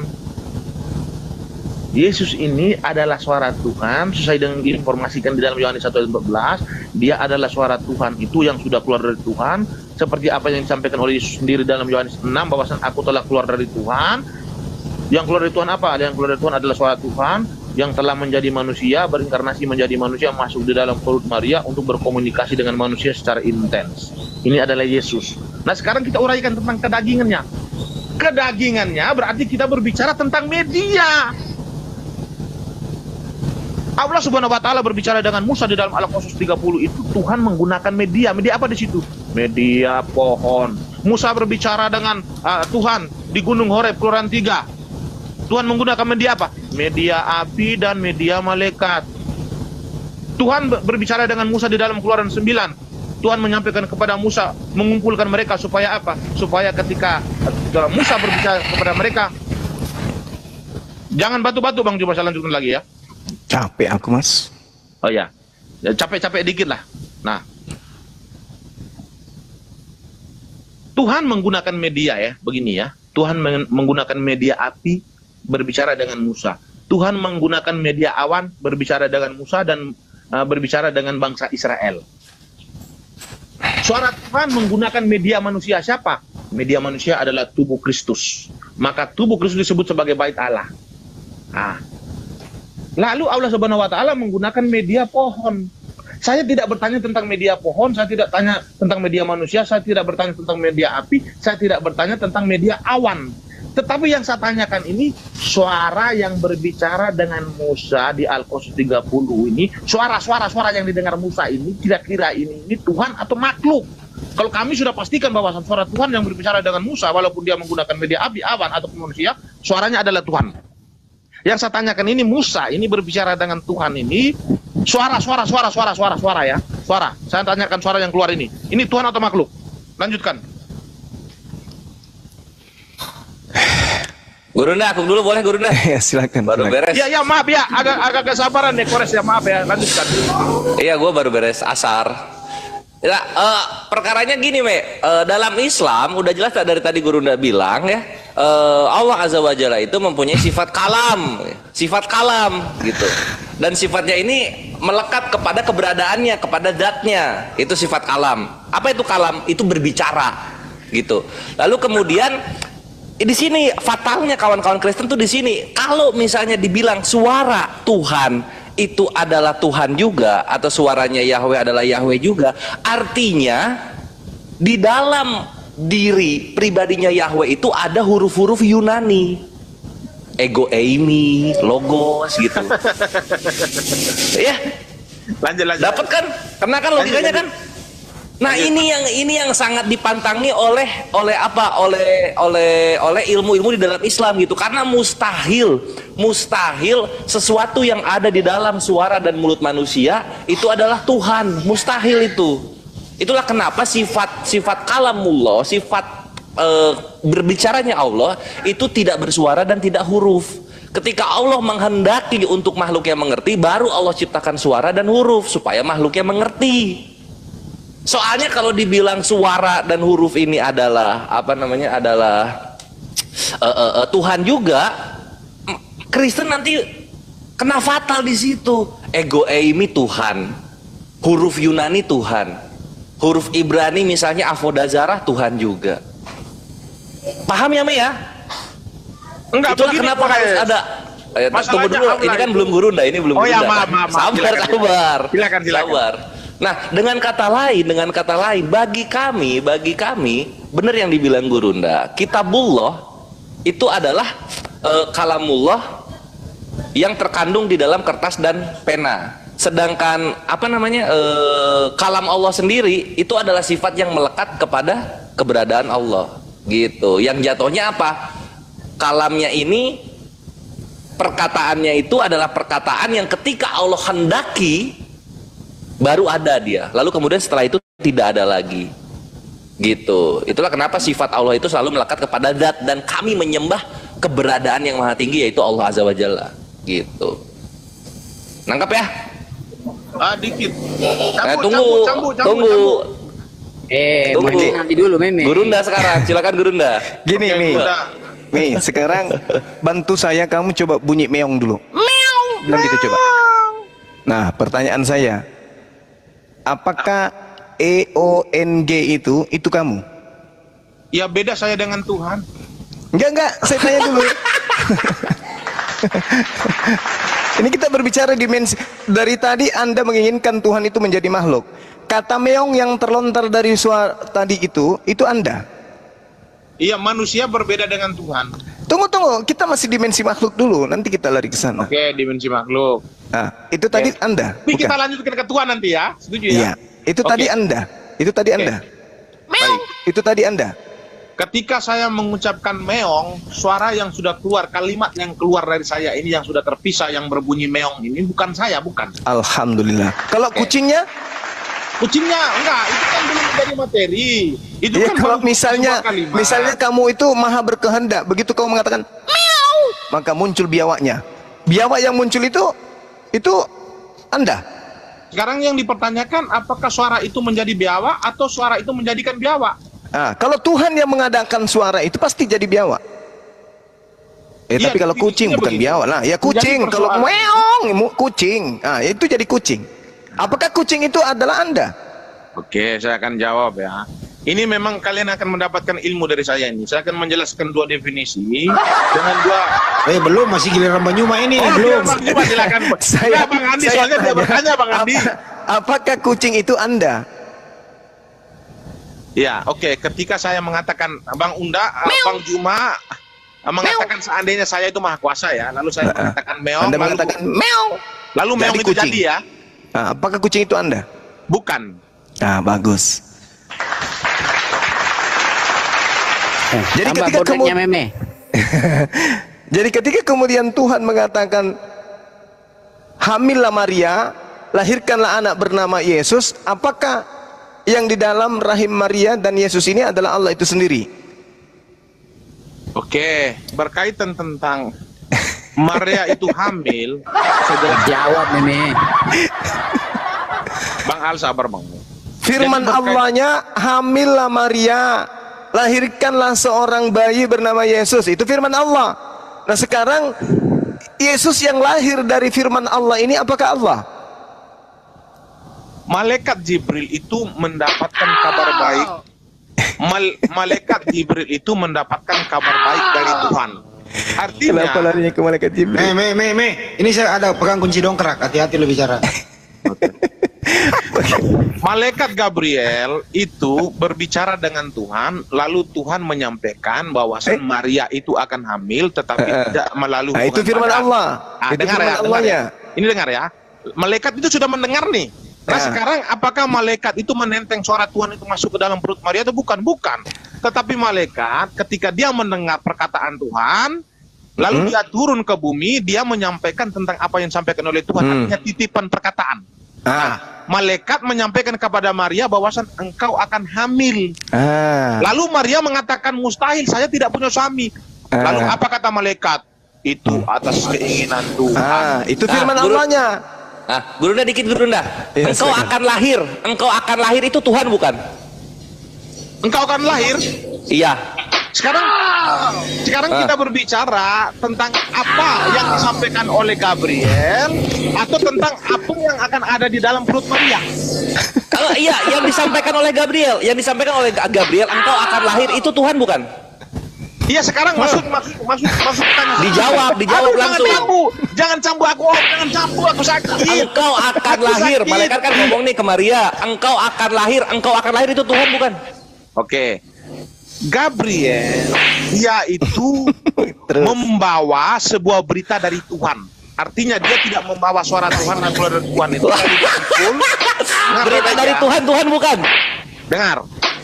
Yesus ini adalah suara Tuhan sesuai dengan diinformasikan di dalam Yohanes 1:14. Dia adalah suara Tuhan itu yang sudah keluar dari Tuhan, seperti apa yang disampaikan oleh Yesus sendiri dalam Yohanes 6, bahwasan aku telah keluar dari Tuhan. Yang keluar dari Tuhan apa? Yang keluar dari Tuhan adalah suara Tuhan yang telah menjadi manusia, berinkarnasi menjadi manusia, masuk di dalam perut Maria untuk berkomunikasi dengan manusia secara intens. Ini adalah Yesus. Nah sekarang kita uraikan tentang kedagingannya. Kedagingannya berarti kita berbicara tentang media. Allah Subhanahu wa taala berbicara dengan Musa di dalam Al-Qasas 30 itu Tuhan menggunakan media. Media apa di situ? Media pohon. Musa berbicara dengan Tuhan di Gunung Horeb Keluaran 3. Tuhan menggunakan media apa? Media api dan media malaikat. Tuhan berbicara dengan Musa di dalam Keluaran 9. Tuhan menyampaikan kepada Musa, mengumpulkan mereka supaya apa? Supaya ketika Musa berbicara kepada mereka, jangan batu-batu Bang, coba saya lanjutkan lagi ya. Capek aku, Mas. Oh ya, capek-capek dikit lah. Nah, Tuhan menggunakan media ya, begini ya. Tuhan menggunakan media api berbicara dengan Musa. Tuhan menggunakan media awan berbicara dengan Musa dan berbicara dengan bangsa Israel. Suara Tuhan menggunakan media manusia siapa? Media manusia adalah tubuh Kristus. Maka tubuh Kristus disebut sebagai bait Allah. Nah, lalu Allah Subhanahu wa taala menggunakan media pohon. Saya tidak bertanya tentang media pohon, saya tidak tanya tentang media manusia, saya tidak bertanya tentang media api, saya tidak bertanya tentang media awan. Tetapi yang saya tanyakan ini, suara yang berbicara dengan Musa di Al-Qasas 30 ini, suara yang didengar Musa ini, kira-kira ini Tuhan atau makhluk? Kalau kami sudah pastikan bahwa suara Tuhan yang berbicara dengan Musa, walaupun dia menggunakan media api, awan, ataupun manusia, suaranya adalah Tuhan. Yang saya tanyakan ini, Musa ini berbicara dengan Tuhan ini, suara ya, suara. Saya tanyakan suara yang keluar ini Tuhan atau makhluk? Lanjutkan. Gurunda, aku dulu boleh Gurunda? Ya silakan. Baru beres. Ya maaf ya, agak kesabaran deh Kores ya, maaf ya, lanjutkan. Iya, gue baru beres asar. Ya, perkaranya gini, dalam Islam udah jelas dari tadi Gurunda bilang ya, Allah Azza wa Jalla itu mempunyai sifat kalam gitu. Dan sifatnya ini melekat kepada keberadaannya, kepada zatnya. Itu sifat kalam. Apa itu kalam? Itu berbicara gitu. Lalu kemudian di sini fatalnya kawan-kawan Kristen tuh di sini. Kalau misalnya dibilang suara Tuhan itu adalah Tuhan juga, atau suaranya Yahweh adalah Yahweh juga, artinya di dalam diri pribadinya Yahweh itu ada huruf-huruf Yunani, ego eimi, logos gitu. Ya, lanjut. Dapat kan? Karena kan logikanya kan. Nah, ini yang sangat dipantangi oleh ilmu-ilmu di dalam Islam gitu. Karena mustahil sesuatu yang ada di dalam suara dan mulut manusia itu adalah Tuhan. Mustahil itu. Itulah kenapa sifat kalamullah, sifat berbicaranya Allah itu tidak bersuara dan tidak huruf. Ketika Allah menghendaki untuk makhluknya mengerti, baru Allah ciptakan suara dan huruf supaya makhluknya mengerti. Soalnya kalau dibilang suara dan huruf ini adalah Tuhan juga, Kristen nanti kena fatal di situ. Ego eimi Tuhan, huruf Yunani Tuhan, huruf Ibrani misalnya avodazarah Tuhan juga. Paham ya, Me ya? Enggak, itulah kenapa harus ada. Tunggu dulu, ini kan belum Gurunda, ini belum Gurunda. Oh ya, maaf. Sabar. Silakan. Sabar. Nah, dengan kata lain, bagi kami, benar yang dibilang Gurunda, Kitabullah itu adalah kalamullah yang terkandung di dalam kertas dan pena. Sedangkan kalam Allah sendiri itu adalah sifat yang melekat kepada keberadaan Allah, gitu. Yang jatuhnya apa? Kalamnya ini, perkataannya itu adalah perkataan yang ketika Allah hendaki baru ada dia, lalu kemudian setelah itu tidak ada lagi, gitu. Itulah kenapa sifat Allah itu selalu melekat kepada zat, dan kami menyembah keberadaan yang maha tinggi, yaitu Allah Azza wa Jalla, gitu. Nangkap ya? Dikit. Tunggu. Nanti dulu Meme. Gurunda sekarang, silakan Gurunda. Gini, Mi, sekarang bantu saya, kamu coba bunyi meong dulu. Bilang gitu coba. Nah, pertanyaan saya, apakah EONG itu kamu? Ya beda saya dengan Tuhan. Enggak, saya tanya dulu. Ini kita berbicara dimensi. Dari tadi Anda menginginkan Tuhan itu menjadi makhluk. Kata meong yang terlontar dari suara tadi itu Anda. Iya, manusia berbeda dengan Tuhan. Tunggu, kita masih dimensi makhluk dulu, nanti kita lari ke sana. Oke, dimensi makhluk. Nah, itu tadi Anda. Tapi kita lanjutkan ke Tuhan nanti ya, setuju ya? Iya, itu tadi Anda. Baik, itu tadi Anda. Ketika saya mengucapkan meong, suara yang sudah keluar, kalimat yang keluar dari saya ini yang sudah terpisah, yang berbunyi meong ini bukan saya, bukan. Alhamdulillah. Kalau kucingnya? Kucingnya enggak, itu kan belum menjadi materi. Itu Ya, kan kalau baru sebuah kalimat. misalnya kamu itu maha berkehendak, begitu kamu mengatakan meow, maka muncul biawaknya. Biawak yang muncul itu Anda. Sekarang yang dipertanyakan apakah suara itu menjadi biawak atau suara itu menjadikan biawak? Nah, kalau Tuhan yang mengadakan suara itu pasti jadi biawak. Iya, Tapi kalau kucing intinya bukan begitu. biawak lah. Ya Menjadi kucing, kalau persoalan. meong kucing. Ah, itu jadi kucing. Apakah kucing itu adalah Anda? Oke, saya akan jawab ya. Ini memang kalian akan mendapatkan ilmu dari saya ini. Saya akan menjelaskan dua definisi dengan dua. Belum, masih giliran Banyuma ini. Oh, belum. Bang Juma, silakan. Ya, Bang Andi, soalnya dia bertanya, Bang Andi. Apakah kucing itu Anda? Ya, oke. Ketika saya mengatakan Bang Unda, Bang Juma mengatakan seandainya saya itu maha kuasa ya, lalu saya mengatakan meong, Anda mengatakan meong. lalu meong Jadi itu kucing. jadi ya? Nah, apakah kucing itu Anda? Bukan. Nah, bagus. Jadi Tambah ketika bodeknya meme. Jadi ketika kemudian Tuhan mengatakan hamillah Maria, lahirkanlah anak bernama Yesus, apakah yang di dalam rahim Maria dan Yesus ini adalah Allah itu sendiri? Oke, berkaitan tentang Maria itu hamil, saya jelaskan. Jawab meme. Bang Al sabar Bang. Firman Jadi berkait- Allahnya hamillah Maria, lahirkanlah seorang bayi bernama Yesus. Itu firman Allah. Nah sekarang Yesus yang lahir dari firman Allah ini apakah Allah? Malaikat Jibril itu mendapatkan kabar baik. Malaikat Jibril itu mendapatkan kabar baik dari Tuhan. Artinya, Kenapa larinya ke malaikat Jibril? Me. Ini saya ada pegang kunci dongkrak. Hati-hati lo bicara. malaikat Gabriel itu berbicara dengan Tuhan, lalu Tuhan menyampaikan bahwasan Maria itu akan hamil, tetapi tidak melalui Nah, itu hubungan firman badan. Allah. Itu Dengar firman ya, dengar Allahnya. ya. Ini dengar ya. Malaikat itu sudah mendengar nih. Nah, sekarang apakah malaikat itu menenteng suara Tuhan itu masuk ke dalam perut Maria atau bukan? Bukan. Tetapi malaikat ketika dia mendengar perkataan Tuhan, lalu dia turun ke bumi, dia menyampaikan tentang apa yang disampaikan oleh Tuhan, artinya titipan perkataan. Nah, malaikat menyampaikan kepada Maria bahwasan engkau akan hamil. Lalu Maria mengatakan mustahil, saya tidak punya suami. Lalu apa kata malaikat? Itu atas keinginan Tuhan. Itu firman Guru. Allahnya. Gurunda dikit Gurunda. Ya, Engkau silakan. akan lahir itu Tuhan bukan? Engkau akan lahir. Iya. Sekarang kita berbicara tentang apa yang disampaikan oleh Gabriel atau tentang apa yang akan ada di dalam perut Maria. Kalau iya yang disampaikan oleh Gabriel, engkau akan lahir itu Tuhan bukan? Iya, sekarang masuk tanya. Dijawab Aduh, langsung. Jangan cambu aku, jangan cambu aku sakit. Engkau akan Aku lahir. sakit. Malaikat kan ngomong nih ke Maria, engkau akan lahir itu Tuhan bukan? Oke. Gabriel dia itu membawa sebuah berita dari Tuhan. Artinya dia tidak membawa suara Tuhan dan keluar dari Tuhan itu. Tadi betul. Berita dari Tuhan bukan? Dengar.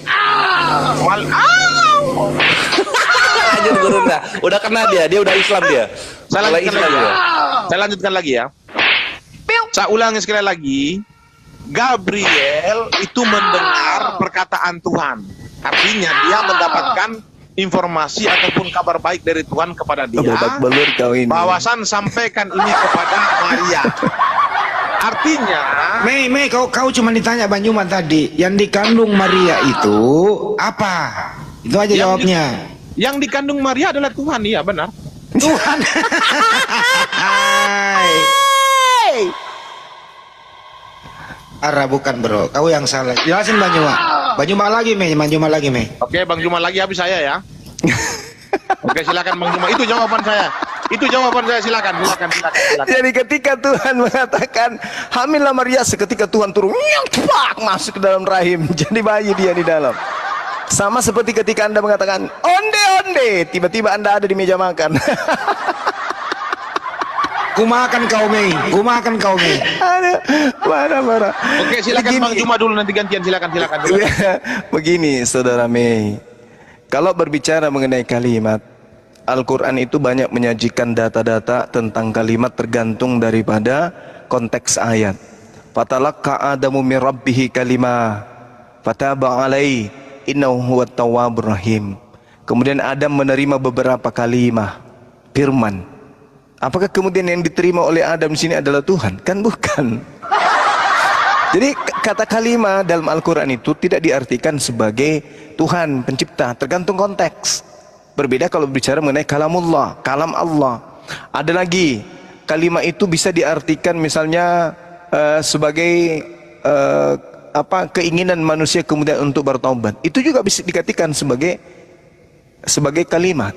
Lanjut Gurunda. Udah kena dia udah Islam dia. Saya Mulai lanjutkan Islam lagi ya. dia. Saya lanjutkan lagi ya. Saya ulangi sekali lagi. Gabriel itu mendengar perkataan Tuhan. Artinya dia mendapatkan informasi ataupun kabar baik dari Tuhan kepada dia. Babak belur kau ini. Bahwasan sampaikan ini kepada Maria. Artinya, Me, kau cuma ditanya Banyuma tadi. Yang dikandung Maria itu apa? Itu aja Yang jawabnya. yang dikandung Maria adalah Tuhan, iya benar. Tuhan. Hai. Arah bukan bro, kau yang salah. Jelasin Banyuma. Banyuma lagi me. Oke, Bang Juma lagi habis saya ya. Oke, silakan Bang Juma. Itu jawaban saya. Silakan. Jadi ketika Tuhan mengatakan hamillah Maria, seketika Tuhan turun, masuk ke dalam rahim, jadi bayi dia di dalam. Sama seperti ketika Anda mengatakan onde, tiba-tiba Anda ada di meja makan. Kumakan kau me. Ada marah. Oke, silakan Begini. Bang Juma dulu, nanti gantian silakan. Begini saudara Mei, kalau berbicara mengenai kalimat, Al-Quran itu banyak menyajikan data-data tentang kalimat tergantung daripada konteks ayat. Fatalaqqa Adamu min rabbih kalimah fataba alaihi innahu huwat tawwabur rahim. Kemudian Adam menerima beberapa kalimah, firman. Apakah kemudian yang diterima oleh Adam di sini adalah Tuhan? Kan bukan. Jadi kata kalimah dalam Al-Quran itu tidak diartikan sebagai Tuhan pencipta, tergantung konteks. Berbeda kalau bicara mengenai kalamullah, kalam Allah. Ada lagi, kalimah itu bisa diartikan misalnya sebagai keinginan manusia kemudian untuk bertaubat. Itu juga bisa dikatakan sebagai kalimat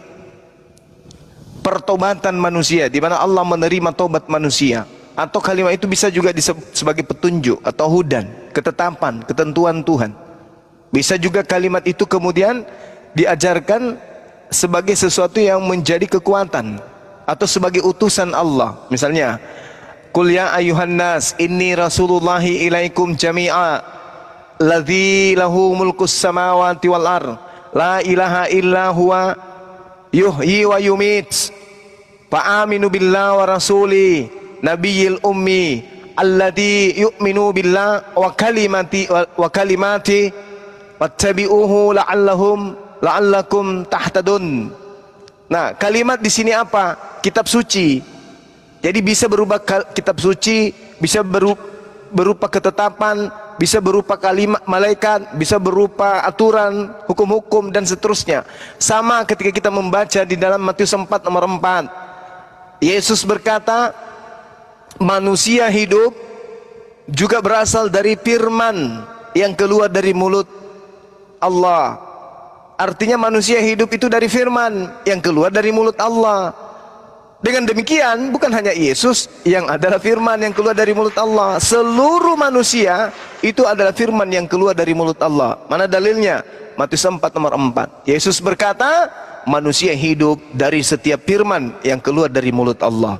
pertobatan manusia, di mana Allah menerima taubat manusia. Atau kalimat itu bisa juga disebut sebagai petunjuk atau hudan, ketetapan, ketentuan Tuhan. Bisa juga kalimat itu kemudian diajarkan sebagai sesuatu yang menjadi kekuatan atau sebagai utusan Allah. Misalnya, Qul ya ayuhan nas inni rasulullahi ilaikum jami'a ladzi lahu mulkus samawati wal ard la ilaha illa huwa yuhyi wa yumit fa aminu billahi wa rasuli nabiyil ummi alladzi yu'minu billah wa kalimati wattabi'uhu la'allakum tahtadun. Nah, kalimat di sini apa? Kitab suci. Jadi bisa berupa kitab suci, bisa berupa ketetapan, bisa berupa kalimat malaikat, bisa berupa aturan, hukum-hukum dan seterusnya. Sama ketika kita membaca di dalam Matius 4 nomor 4. Yesus berkata, manusia hidup juga berasal dari firman yang keluar dari mulut Allah. Artinya manusia hidup itu dari firman yang keluar dari mulut Allah. Dengan demikian bukan hanya Yesus yang adalah firman yang keluar dari mulut Allah. Seluruh manusia itu adalah firman yang keluar dari mulut Allah. Mana dalilnya? Matius 4 nomor 4. Yesus berkata, manusia hidup dari setiap firman yang keluar dari mulut Allah.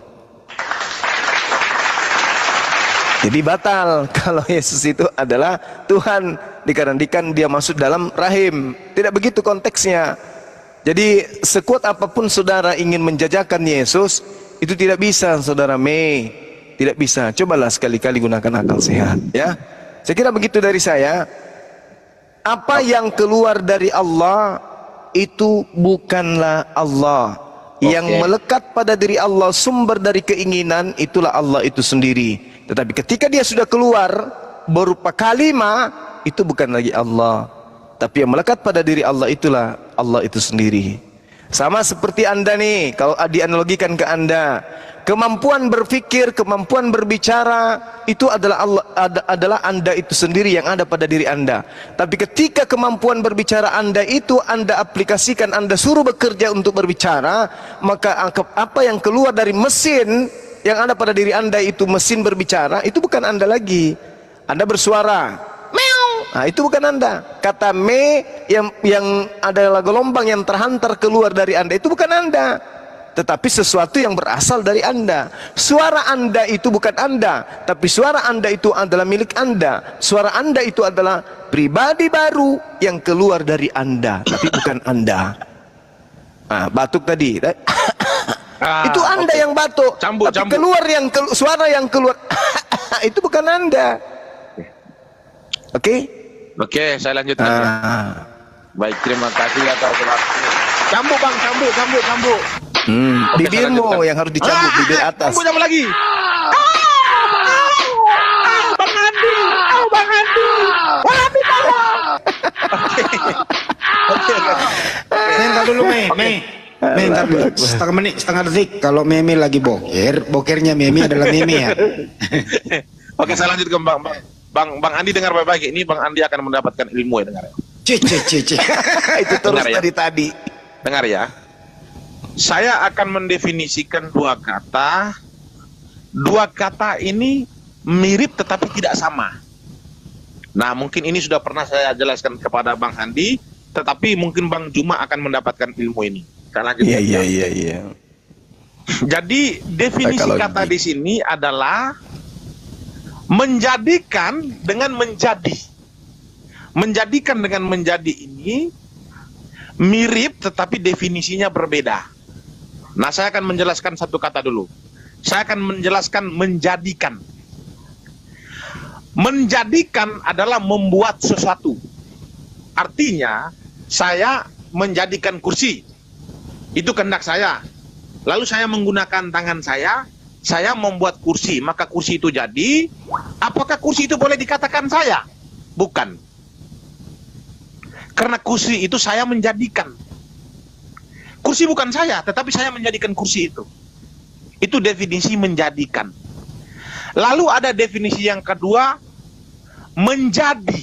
Jadi batal kalau Yesus itu adalah Tuhan, dikarenakan dia masuk dalam rahim. Tidak begitu konteksnya. Jadi sekuat apapun saudara ingin menjajakan Yesus, itu tidak bisa, saudara Mei. Tidak bisa. Cobalah sekali-kali gunakan akal sehat, ya. Saya kira begitu dari saya. Apa yang keluar dari Allah itu bukanlah Allah. Yang melekat pada diri Allah, sumber dari keinginan, itulah Allah itu sendiri. Tetapi ketika dia sudah keluar berupa kalimah, itu bukan lagi Allah. Tapi yang melekat pada diri Allah itulah Allah itu sendiri. Sama seperti Anda nih, kalau dianalogikan ke Anda, kemampuan berpikir, kemampuan berbicara, itu adalah Anda itu sendiri yang ada pada diri Anda. Tapi ketika kemampuan berbicara Anda itu Anda aplikasikan, Anda suruh bekerja untuk berbicara, maka apa yang keluar dari mesin yang ada pada diri Anda itu mesin berbicara, itu bukan Anda lagi. Anda bersuara, nah, itu bukan Anda. Kata me yang adalah gelombang yang terhantar keluar dari Anda, itu bukan Anda, tetapi sesuatu yang berasal dari Anda. Suara Anda itu bukan Anda, tapi suara Anda itu adalah milik Anda. Suara Anda itu adalah pribadi baru yang keluar dari Anda, tapi bukan Anda. Nah, batuk tadi itu Anda yang batuk, tapi keluar suara yang keluar itu bukan Anda. Oke, saya lanjutkan ya. Baik, terima kasih atas waktu. Cambuk bang, cambuk. Bibirmu yang harus dicambuk, bibir atas. Cambuk lagi. Bang Andi. Wahabi tolong. Oke. Ntar dulu Mei, ntar dulu. Setengah detik. Kalau Memi lagi bokernya Memi adalah Memi ya. Oke, saya lanjut ke Bang Andi, dengar baik-baik. Ini Bang Andi akan mendapatkan ilmu ya, dengar ya. Itu terus dari tadi. Dengar ya. Saya akan mendefinisikan dua kata. Dua kata ini mirip tetapi tidak sama. Nah, mungkin ini sudah pernah saya jelaskan kepada Bang Andi, tetapi mungkin Bang Juma akan mendapatkan ilmu ini. Saya lanjut. Iya. Jadi definisi kata di sini adalah menjadikan dengan menjadi. Menjadikan dengan menjadi ini mirip tetapi definisinya berbeda. Nah, saya akan menjelaskan satu kata dulu. Saya akan menjelaskan menjadikan. Menjadikan adalah membuat sesuatu. Artinya, saya menjadikan kursi. Itu kehendak saya. Lalu saya menggunakan tangan saya membuat kursi. Maka kursi itu jadi. Apakah kursi itu boleh dikatakan saya? Bukan. Karena kursi itu saya menjadikan. Kursi bukan saya, tetapi saya menjadikan kursi itu. Itu definisi menjadikan. Lalu ada definisi yang kedua, menjadi.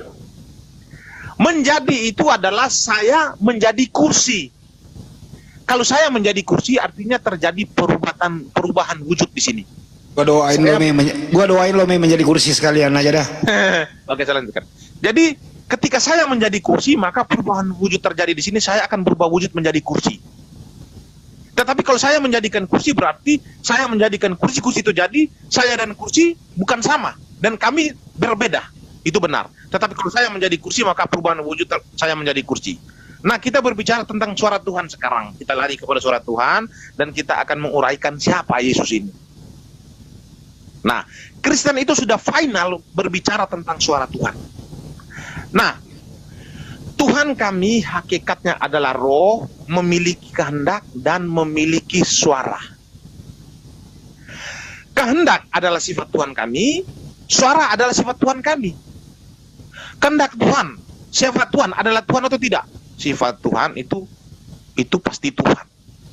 Menjadi itu adalah saya menjadi kursi. Kalau saya menjadi kursi, artinya terjadi perubahan wujud di sini. Gua doain lo menjadi kursi sekalian aja dah. Oke, saya lanjutkan. Jadi ketika saya menjadi kursi, maka perubahan wujud terjadi di sini. Saya akan berubah wujud menjadi kursi. Tetapi kalau saya menjadikan kursi, berarti saya menjadikan kursi itu jadi, saya dan kursi bukan sama. Dan kami berbeda. Itu benar. Tetapi kalau saya menjadi kursi, maka perubahan wujud saya menjadi kursi. Nah, kita berbicara tentang suara Tuhan sekarang. Kita lari kepada suara Tuhan, dan kita akan menguraikan siapa Yesus ini. Nah, Kristen itu sudah final berbicara tentang suara Tuhan. Nah, Tuhan kami hakikatnya adalah roh, memiliki kehendak, dan memiliki suara. Kehendak adalah sifat Tuhan kami, suara adalah sifat Tuhan kami. Kehendak Tuhan, sifat Tuhan adalah Tuhan atau tidak? Sifat Tuhan itu pasti Tuhan.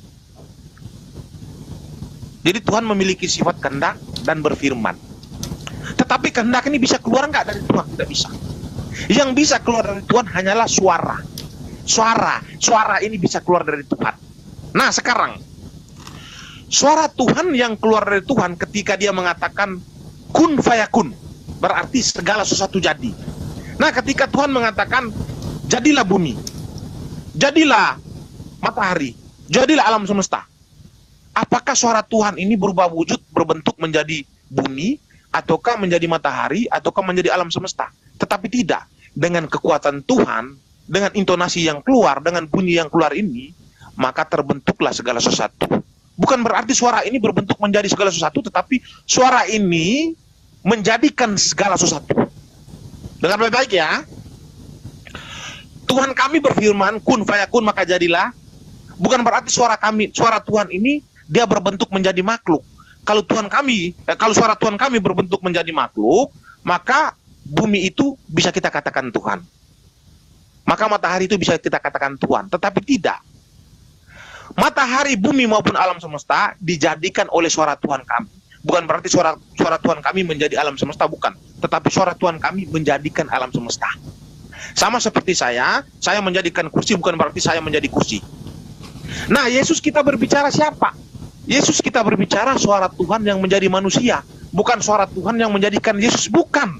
Jadi Tuhan memiliki sifat kehendak dan berfirman. Tetapi kehendak ini bisa keluar nggak dari Tuhan? Tidak bisa. Yang bisa keluar dari Tuhan hanyalah suara. Suara ini bisa keluar dari Tuhan. Nah, sekarang suara Tuhan yang keluar dari Tuhan ketika dia mengatakan kun fayakun, berarti segala sesuatu jadi. Nah, ketika Tuhan mengatakan jadilah bumi, jadilah matahari, jadilah alam semesta, apakah suara Tuhan ini berubah wujud, berbentuk menjadi bumi, ataukah menjadi matahari, ataukah menjadi alam semesta? Tetapi tidak. Dengan kekuatan Tuhan, dengan intonasi yang keluar, dengan bunyi yang keluar ini, maka terbentuklah segala sesuatu. Bukan berarti suara ini berbentuk menjadi segala sesuatu, tetapi suara ini menjadikan segala sesuatu. Dengar baik-baik ya. Tuhan kami berfirman, kun fayakun, maka jadilah. Bukan berarti suara Tuhan ini dia berbentuk menjadi makhluk. Kalau suara Tuhan kami berbentuk menjadi makhluk, maka bumi itu bisa kita katakan Tuhan. Maka matahari itu bisa kita katakan Tuhan. Tetapi tidak. Matahari, bumi maupun alam semesta dijadikan oleh suara Tuhan kami. Bukan berarti suara Tuhan kami menjadi alam semesta, bukan. Tetapi suara Tuhan kami menjadikan alam semesta. Sama seperti saya menjadikan kursi, bukan berarti saya menjadi kursi. Nah, Yesus kita berbicara siapa? Yesus kita berbicara suara Tuhan yang menjadi manusia. Bukan suara Tuhan yang menjadikan Yesus, bukan.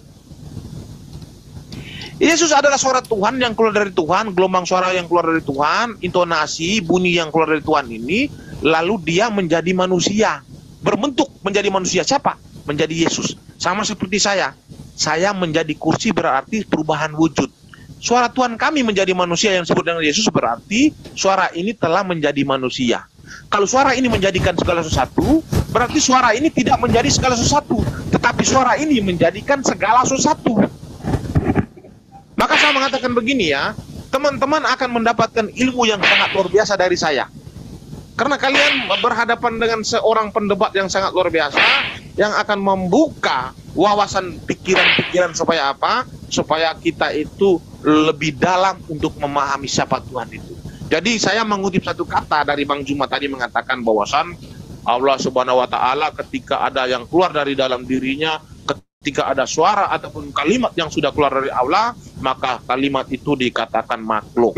Yesus adalah suara Tuhan yang keluar dari Tuhan, gelombang suara yang keluar dari Tuhan, intonasi, bunyi yang keluar dari Tuhan ini, lalu dia menjadi manusia. Berbentuk menjadi manusia. Siapa? Menjadi Yesus. Sama seperti saya menjadi kursi berarti perubahan wujud. Suara Tuhan kami menjadi manusia yang disebut dengan Yesus berarti suara ini telah menjadi manusia. Kalau suara ini menjadikan segala sesuatu, berarti suara ini tidak menjadi segala sesuatu, tetapi suara ini menjadikan segala sesuatu. Maka saya mengatakan begini ya, teman-teman akan mendapatkan ilmu yang sangat luar biasa dari saya. Karena kalian berhadapan dengan seorang pendebat yang sangat luar biasa, yang akan membuka wawasan pikiran-pikiran supaya apa? Supaya kita itu lebih dalam untuk memahami siapa Tuhan itu. Jadi saya mengutip satu kata dari Bang Juma tadi mengatakan bahwasan Allah Subhanahu wa Ta'ala ketika ada yang keluar dari dalam dirinya, ketika ada suara ataupun kalimat yang sudah keluar dari Allah, maka kalimat itu dikatakan makhluk.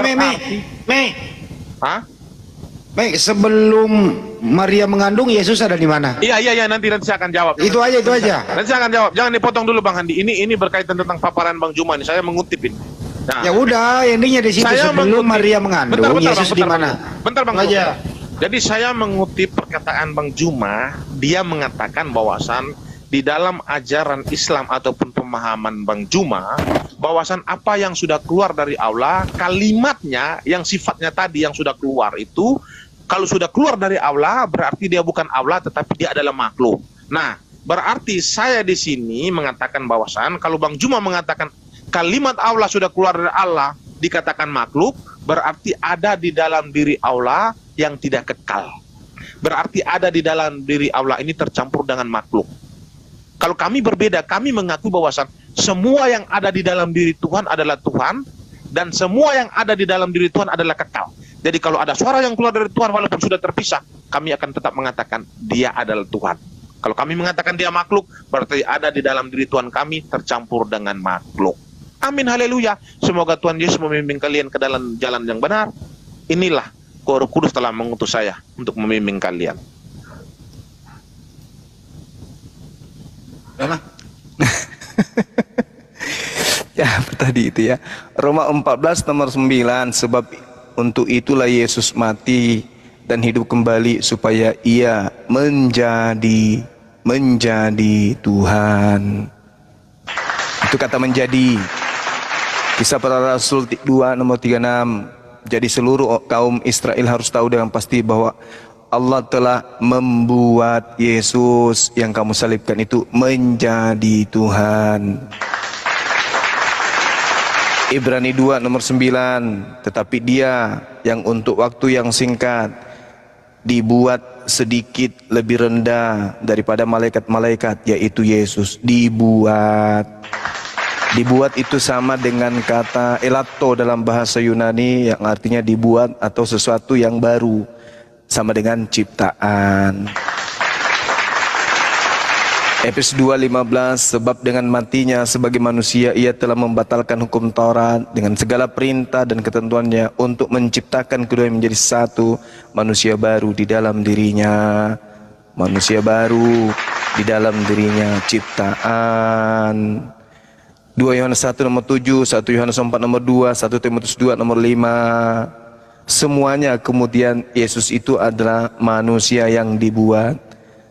Baik, sebelum Maria mengandung, Yesus ada di mana? Iya, nanti saya akan jawab. Itu aja. Nanti saya akan jawab. Jangan dipotong dulu Bang Handi. Ini berkaitan tentang paparan Bang Juma ini. Saya mengutip ini. Nah, ya udah, intinya di situ sebelum Maria mengandung, Yesus di mana? Bentar Bang Juma. Jadi saya mengutip perkataan Bang Juma, dia mengatakan bahwasan di dalam ajaran Islam ataupun pemahaman Bang Juma, bahwasan apa yang sudah keluar dari Allah, kalimatnya yang sifatnya tadi yang sudah keluar itu, kalau sudah keluar dari Allah berarti dia bukan Allah tetapi dia adalah makhluk. Nah, berarti saya di sini mengatakan bahwasan kalau Bang Juma mengatakan kalimat Allah sudah keluar dari Allah dikatakan makhluk, berarti ada di dalam diri Allah yang tidak kekal. Berarti ada di dalam diri Allah ini tercampur dengan makhluk. Kalau kami berbeda, kami mengaku bahwasan semua yang ada di dalam diri Tuhan adalah Tuhan, dan semua yang ada di dalam diri Tuhan adalah kekal. Jadi kalau ada suara yang keluar dari Tuhan walaupun sudah terpisah, kami akan tetap mengatakan dia adalah Tuhan. Kalau kami mengatakan dia makhluk, berarti ada di dalam diri Tuhan kami tercampur dengan makhluk. Amin, haleluya. Semoga Tuhan Yesus membimbing kalian ke dalam jalan yang benar. Inilah Roh Kudus telah mengutus saya untuk membimbing kalian. Ya, tadi itu ya. Roma 14 nomor 9, sebab untuk itulah Yesus mati dan hidup kembali supaya ia menjadi Tuhan. Itu kata menjadi. Kisah Para Rasul 2 nomor 36. Jadi seluruh kaum Israel harus tahu dengan pasti bahwa Allah telah membuat Yesus yang kamu salibkan itu menjadi Tuhan. Ibrani 2 nomor 9. Tetapi dia yang untuk waktu yang singkat dibuat sedikit lebih rendah daripada malaikat-malaikat, yaitu Yesus. Dibuat itu sama dengan kata elato dalam bahasa Yunani yang artinya dibuat atau sesuatu yang baru, sama dengan ciptaan. Efesus 2:15, sebab dengan matinya sebagai manusia ia telah membatalkan hukum Taurat dengan segala perintah dan ketentuannya untuk menciptakan keduanya menjadi satu manusia baru di dalam dirinya. Manusia baru di dalam dirinya, ciptaan. 2 Yohanes 1 nomor 7, 1 Yohanes 4 nomor 2, 1 Timotius 2 nomor 5. Semuanya kemudian Yesus itu adalah manusia yang dibuat.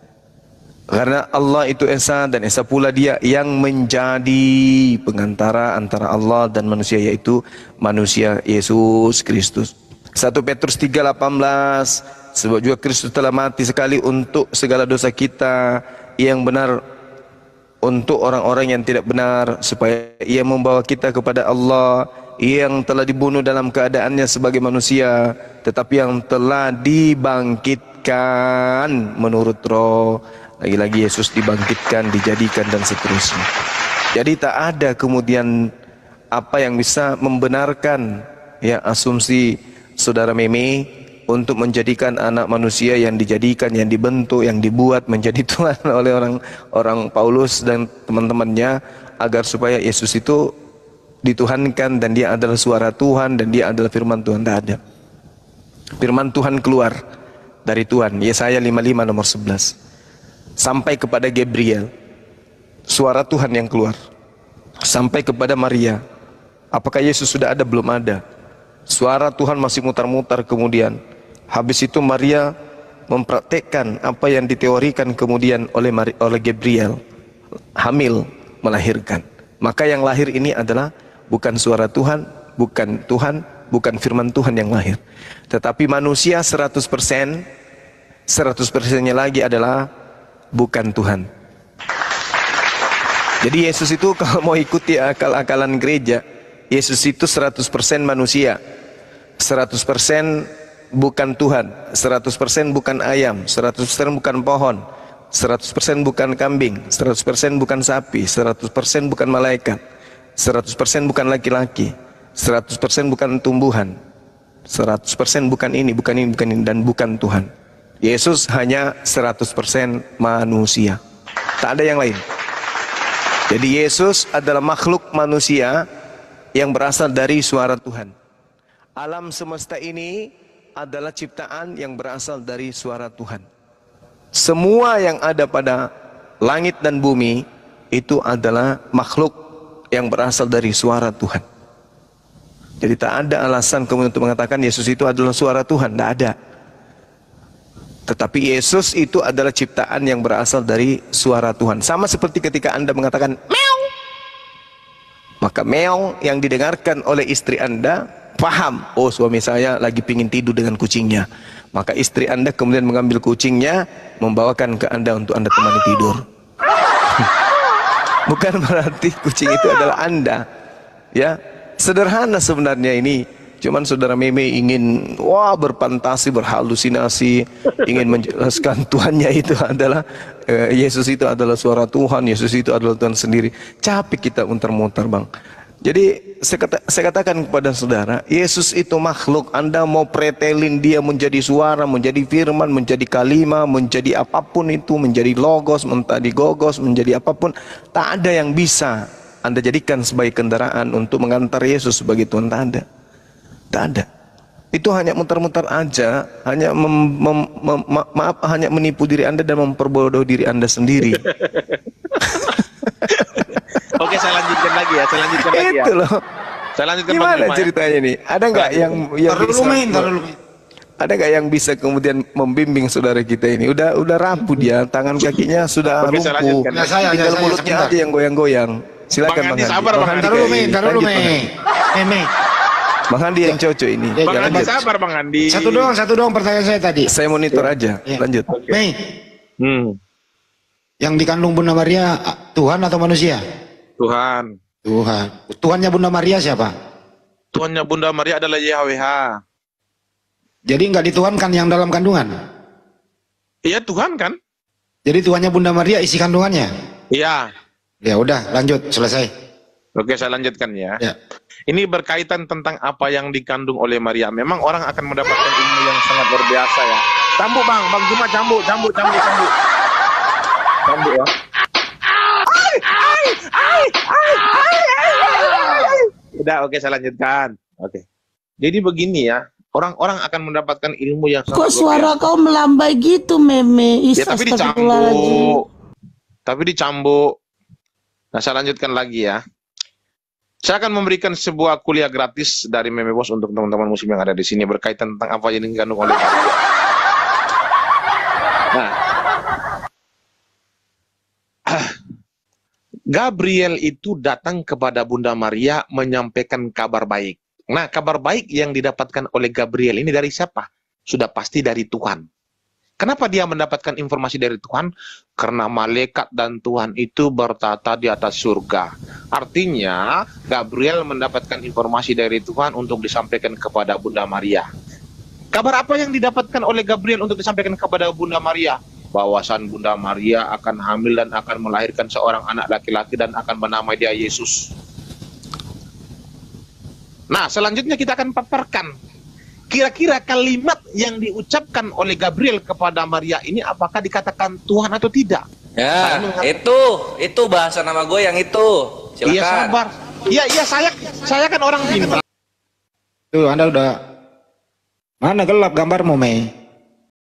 Karena Allah itu Esa dan Esa pula dia yang menjadi pengantara antara Allah dan manusia, yaitu manusia Yesus Kristus. 1 Petrus 3:18, sebab juga Kristus telah mati sekali untuk segala dosa kita, yang benar untuk orang-orang yang tidak benar, supaya ia membawa kita kepada Allah, yang telah dibunuh dalam keadaannya sebagai manusia, tetapi yang telah dibangkitkan menurut roh. Lagi-lagi Yesus dibangkitkan, dijadikan, dan seterusnya. Jadi tak ada kemudian apa yang bisa membenarkan ya asumsi saudara Meme untuk menjadikan anak manusia yang dijadikan, yang dibentuk, yang dibuat menjadi Tuhan oleh orang Paulus dan teman-temannya, agar supaya Yesus itu dituhankan dan dia adalah suara Tuhan dan dia adalah firman Tuhan. Tidak ada. Firman Tuhan keluar dari Tuhan. Yesaya 55 nomor 11. Sampai kepada Gabriel, suara Tuhan yang keluar. Sampai kepada Maria. Apakah Yesus sudah ada? Belum ada. Suara Tuhan masih mutar-mutar kemudian. Habis itu Maria mempraktekkan apa yang diteorikan kemudian oleh Gabriel, hamil, melahirkan. Maka yang lahir ini adalah bukan suara Tuhan, bukan firman Tuhan yang lahir, tetapi manusia 100%, 100%-nya lagi adalah bukan Tuhan. Jadi Yesus itu kalau mau ikuti akal-akalan gereja, Yesus itu 100% manusia, 100% bukan Tuhan, 100% bukan ayam, 100% bukan pohon, 100% bukan kambing, 100% bukan sapi, 100% bukan malaikat, 100% bukan laki-laki, 100% bukan tumbuhan, 100% bukan ini, dan bukan Tuhan. Yesus hanya 100% manusia, tak ada yang lain. Jadi Yesus adalah makhluk manusia yang berasal dari suara Tuhan. Alam semesta ini adalah ciptaan yang berasal dari suara Tuhan. Semua yang ada pada langit dan bumi itu adalah makhluk yang berasal dari suara Tuhan. Jadi tak ada alasan kemudian untuk mengatakan Yesus itu adalah suara Tuhan, tidak ada. Tetapi Yesus itu adalah ciptaan yang berasal dari suara Tuhan. Sama seperti ketika Anda mengatakan meong, maka meong yang didengarkan oleh istri Anda paham, oh suami saya lagi pingin tidur dengan kucingnya. Maka istri Anda kemudian mengambil kucingnya, membawakan ke Anda untuk Anda temani tidur. Bukan berarti kucing itu adalah Anda. Ya, sederhana sebenarnya ini. Cuman saudara Meme ingin berfantasi, berhalusinasi, ingin menjelaskan Tuhannya itu adalah Yesus itu adalah suara Tuhan, Yesus itu adalah Tuhan sendiri. Capek kita muter-muter, Bang. Jadi saya katakan kepada saudara, Yesus itu makhluk. Anda mau pretelin dia menjadi suara, menjadi firman, menjadi kalimah, menjadi apapun itu, menjadi logos, menjadi gogos, menjadi apapun, tak ada yang bisa Anda jadikan sebagai kendaraan untuk mengantar Yesus sebagai Tuhan. Tak ada. Tak ada. Itu hanya muter-muter aja, hanya hanya menipu diri Anda dan memperbodoh diri Anda sendiri. Oke, saya lanjutkan lagi ya. Itu loh. Saya lanjutkan Gimana ceritanya nih? Ada nggak yang bisa? Ada nggak yang bisa kemudian membimbing saudara kita ini? Udah rapuh dia, tangan kakinya sudah Oke, saya lumpuh. lanjutkan. Tinggal mulutnya aja yang goyang-goyang. Silakan Bang Andi, sabar, Bang Andi. Taruh dulu, Me. Bang Andi yang cocok ini. Bang Andi, sabar Bang Andi. Satu doang pertanyaan saya tadi. Saya monitor aja. Lanjut. Mei, yang dikandung Bunda Maria Tuhan atau manusia? Tuhan. Tuhannya Bunda Maria siapa? Tuhannya Bunda Maria adalah YHWH. Jadi nggak dituhankan yang dalam kandungan? Iya, Tuhan kan? Jadi Tuhannya Bunda Maria isi kandungannya? Iya. Ya udah, lanjut, selesai. Oke, saya lanjutkan ya. Ya. Ini berkaitan tentang apa yang dikandung oleh Maria. Memang orang akan mendapatkan ilmu yang sangat luar biasa ya. Cambuk Bang Juma cambuk. Cambuk ya. Udah, oke, saya lanjutkan. Oke. Jadi begini ya, orang-orang akan mendapatkan ilmu yang sangat Kok suara kau melambai gitu, Meme? ya, tapi dicambuk. Nah, saya lanjutkan lagi ya. Saya akan memberikan sebuah kuliah gratis dari Meme Bos untuk teman-teman muslim yang ada di sini berkaitan tentang apa yang dikandung oleh Maria. Nah, Gabriel itu datang kepada Bunda Maria menyampaikan kabar baik. Nah, kabar baik yang didapatkan oleh Gabriel ini dari siapa? Sudah pasti dari Tuhan. Kenapa dia mendapatkan informasi dari Tuhan? Karena malaikat dan Tuhan itu bertata di atas surga. Artinya, Gabriel mendapatkan informasi dari Tuhan untuk disampaikan kepada Bunda Maria. Kabar apa yang didapatkan oleh Gabriel untuk disampaikan kepada Bunda Maria? Bahwasan Bunda Maria akan hamil dan akan melahirkan seorang anak laki-laki dan akan menamai dia Yesus. Nah, selanjutnya kita akan paparkan. Kira-kira kalimat yang diucapkan oleh Gabriel kepada Maria ini apakah dikatakan Tuhan atau tidak? Ya, itu bahasa nama gue yang itu. Silakan. Iya, sabar. Iya, saya kan orang pintar. Tuh, Anda udah mana gelap gambarmu, Mei?